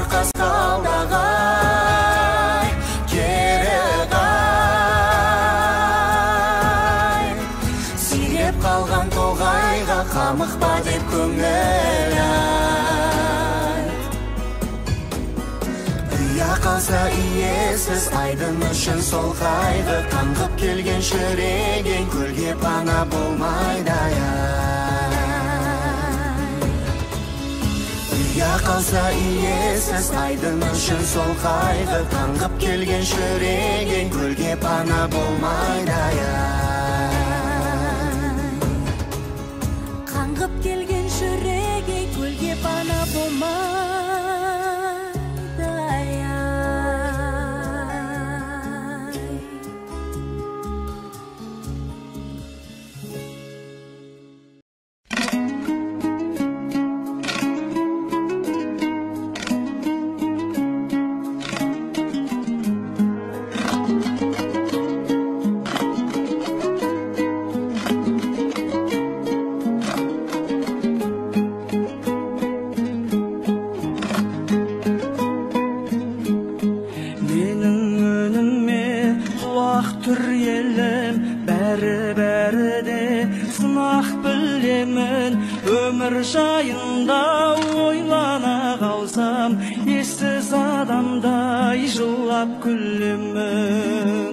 қасқалдағай кері қай, сиреп қалған тоғайға қамықпа деп көңіл қалса иесіз айдын үшін сол қайғы, қаңғып келген шіреген көлге пана болмайды ай. Ая қалса иесіз айдын үшін сол қайғы, қаңғып келген жүрегің көлге пана болмайды аяй. Қаңғып келген жүрегің көлге пана болмайды аяй. Жайында ойлана қалсам, ессіз адамдай жылап күлемін.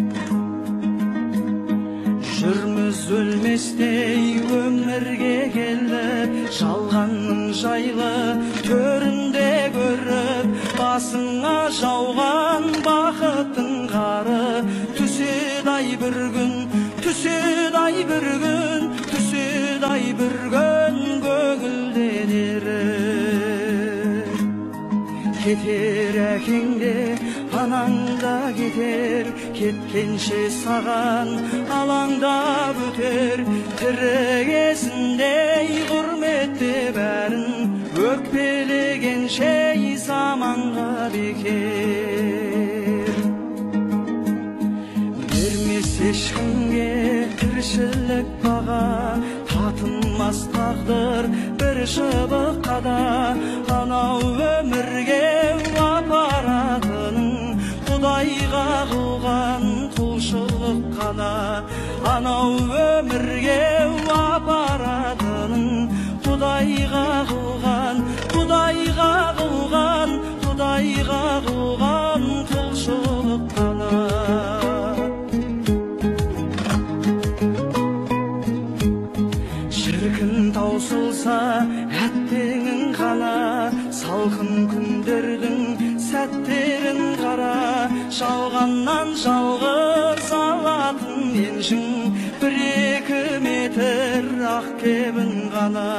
Жүрміз өлместей өмірге келіп, жалғанның жайлы төрінде көріп, басыңа жауған бақыттың қары, түседі-ай бір күн, түседі-ай бір күн, түседі-ай бір күн көңілденері. Кетер әкеңде, анаңда кетер, кеткенше саған алаңдап өтер. Тірі кезіндей құрметте бәрін, өкпелегенше заманға бекер. Бермес ешкімге тіршілік баға, татынмас тағдыр бір шыбықада. Анау өмірге апаратының Құдайға қылған құлшылық қана. Анау өмірге апаратының Құдайға қылған, Құдайға қылған, Құдайға қылған құлшылық қана. Таусылса әттеңін қана, салқын күндердің сәттерін қара. Жалғаннан жалғыз алатын меншің, бір-екі метр ақ кебін ғана.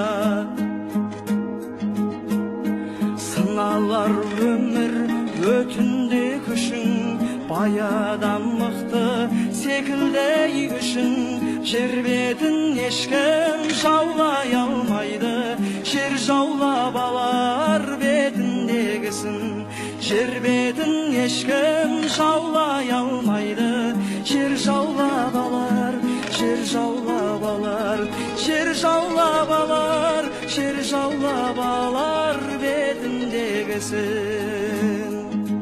Сыналар өмір өтінде күшің, баядан мықты секілді күшің. Жер бетін ешкім жаулай алмайды, жер жаулап алар бетіндегісін. Жер бетін ешкім жаулай алмайды, жер жаулап алар, жер жаулап алар, жер жаулап алар, жер жаулап алар бетіндегісін.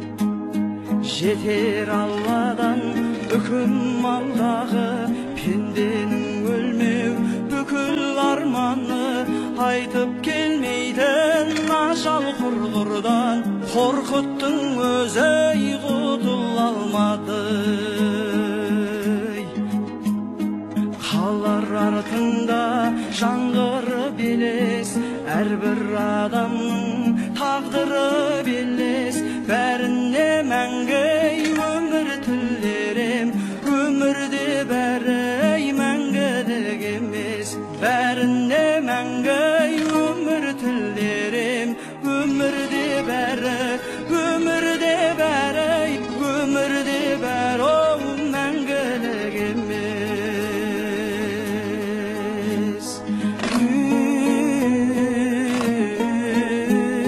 Жетер Алладан үкім алдағы, пенденің өлмеу бүкіл арманы. Айтып келмейтін ажал құрғырдан, қорқыттың өзі құтыла алмады. Қалар артында жаңғыры белес, әрбір адамның тағдыры белес. Бәріне мәңгі өмір тілерем, өмірде бәрі мәңгілік емес. Бәріне мәңгі өмір тілерем, өмірде бәрі, өмірде бәрі, өмірде бәрі ол мәңгілік емес.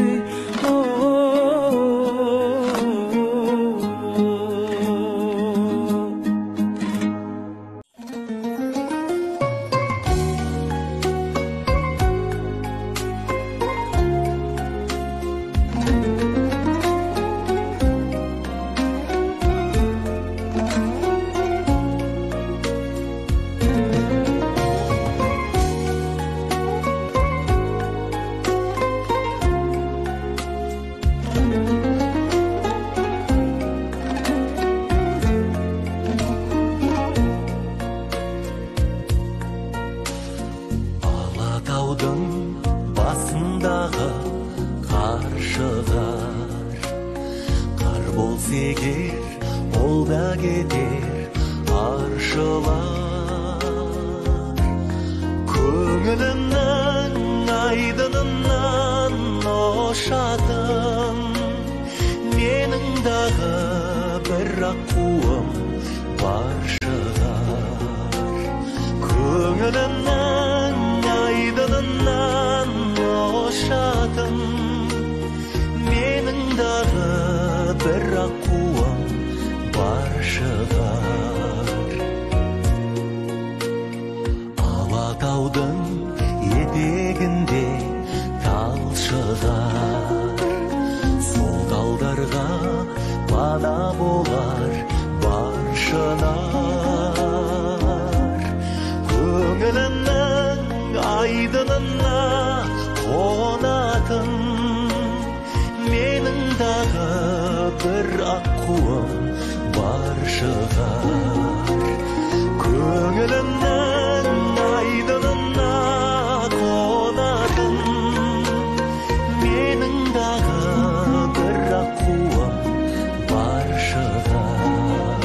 кетер аршылар. Көңілімнің айдынынан ошатын менің дағы бір аққуым бар шығар. Көңілімнің айдынынан ошатын менің дағы бір аққуым бар шығар. Алатаудың етегінде тал шығар, сол талдарға пана болар бар шынар. Көңілімнің айдынына қонатын менің дағы бір аққуым бар шығар. Көңілімнің айдынына қонатын менің дағы бір аққуым бар шығар.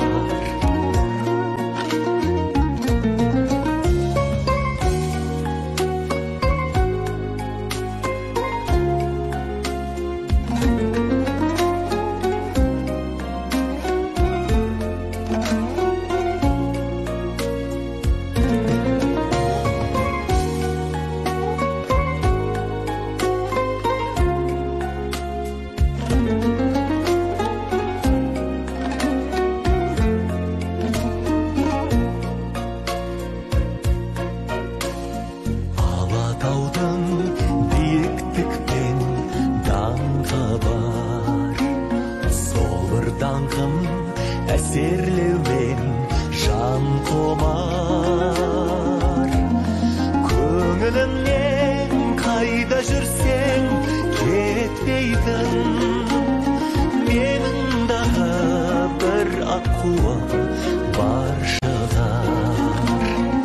Алатаудың биіктікпен даңқы бар, сол бір даңқым әсерлеумен жан құмар. Көңілімнен қайда жүрсең кетпейтін менің дағы бір аққуым бар шығар.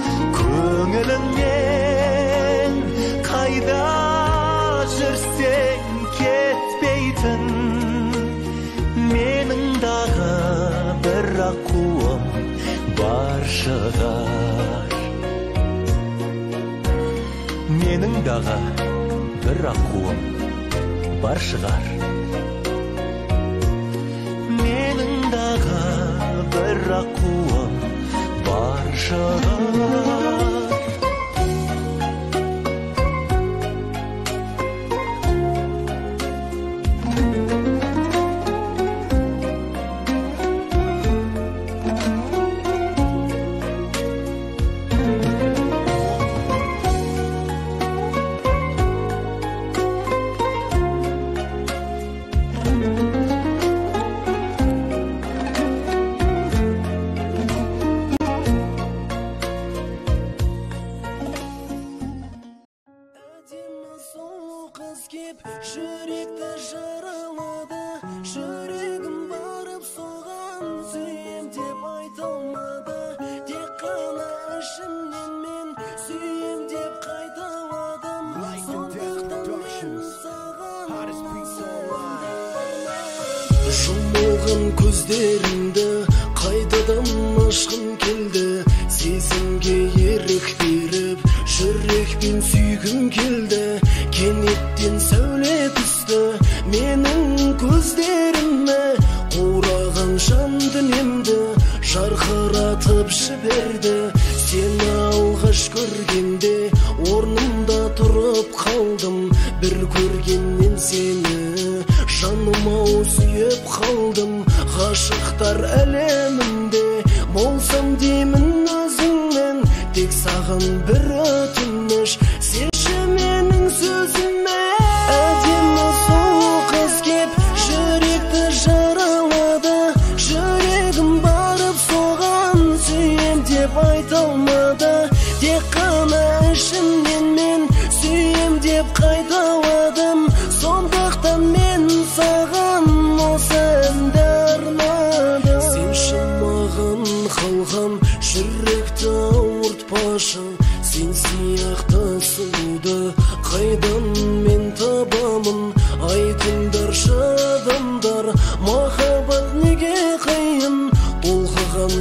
Көңілімнен қайда жүрсең кетпейтін менің дағы бір аққуым бар шығар. Менің дағы бір аққуым бар шығар. Менің дағы бір аққуым бар шығар. Жүректі жаралады, жүрегім барып соған сүйем деп айта алмады. Тек қана ішімнен мен сүйем деп қайталадым. Сондықтан мен саған жұмылған көздеріңді қайтадан ашқым келді. Сезімге ерік беріп жүрекпен сүйгім келді. Кенеттен сәуле түсті менің көздеріме, қураған жан дүниемді жарқыратып жіберді. Сені алғаш көргенде орнымда тұрып қалдым. Bir көргеннен сені жаныма сүйіп қалдым. Ғашықтар әлемінде болсам деймін өзіңмен, тек саған бір өтініш, сенші менің сөзіме. Әдемі сол қыз кеп жүректі жаралады, жүрегім барып соған сүйем деп айта алмады. Тек қана ішімнен мен сүйем деп қайталадым. Сондықтан мен саған осы әнді арнадым. Сенші маған қалған жүректі ауыртпашы, сен сияқты сұлуды қайдан мен табамын? Айтыңдаршы адамдар, махаббат неге қиын? Толқыған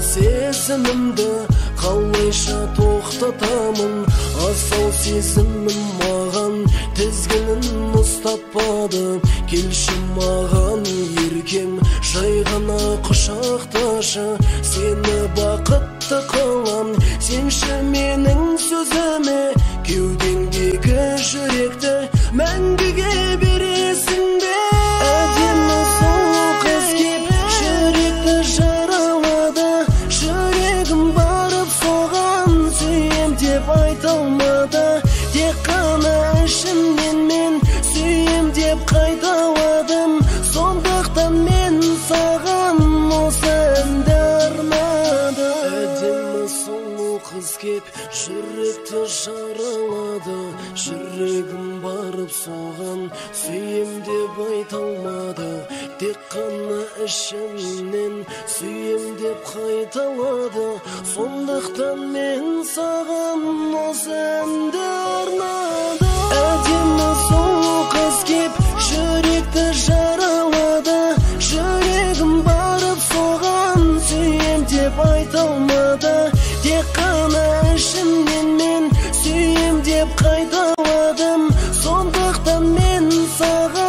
сезімімді қалайша тоқтатамын асау сезімім маған тізгінін ұстатпады келші маған еркем жай ғана құшақташы сені бақытты қылам сенші менің сөзіме кеудеңдегі жүректі мәңгіге бересің бе әдемі сұлу қыз кеп жүректі жаралады жүрегім барып соған сүйем деп айта алмады тек қана ішімнен мен сүйем деп қайталадым сондықтан мен саған осы әнді арнадым әдемі сұлу қыз кеп жүректі жаралады жүрегім барып соған сүйем деп айта алмады тек қана ішімнен сүйем деп қайталады сондықтан мен саған осы әнді арнадым әдемі сұлу қыз кеп жүректі жаралады жүрегім барып соған сүйем деп айта алмады тек қана ішімнен мен сүйем деп қайталадым сондықтан мен саған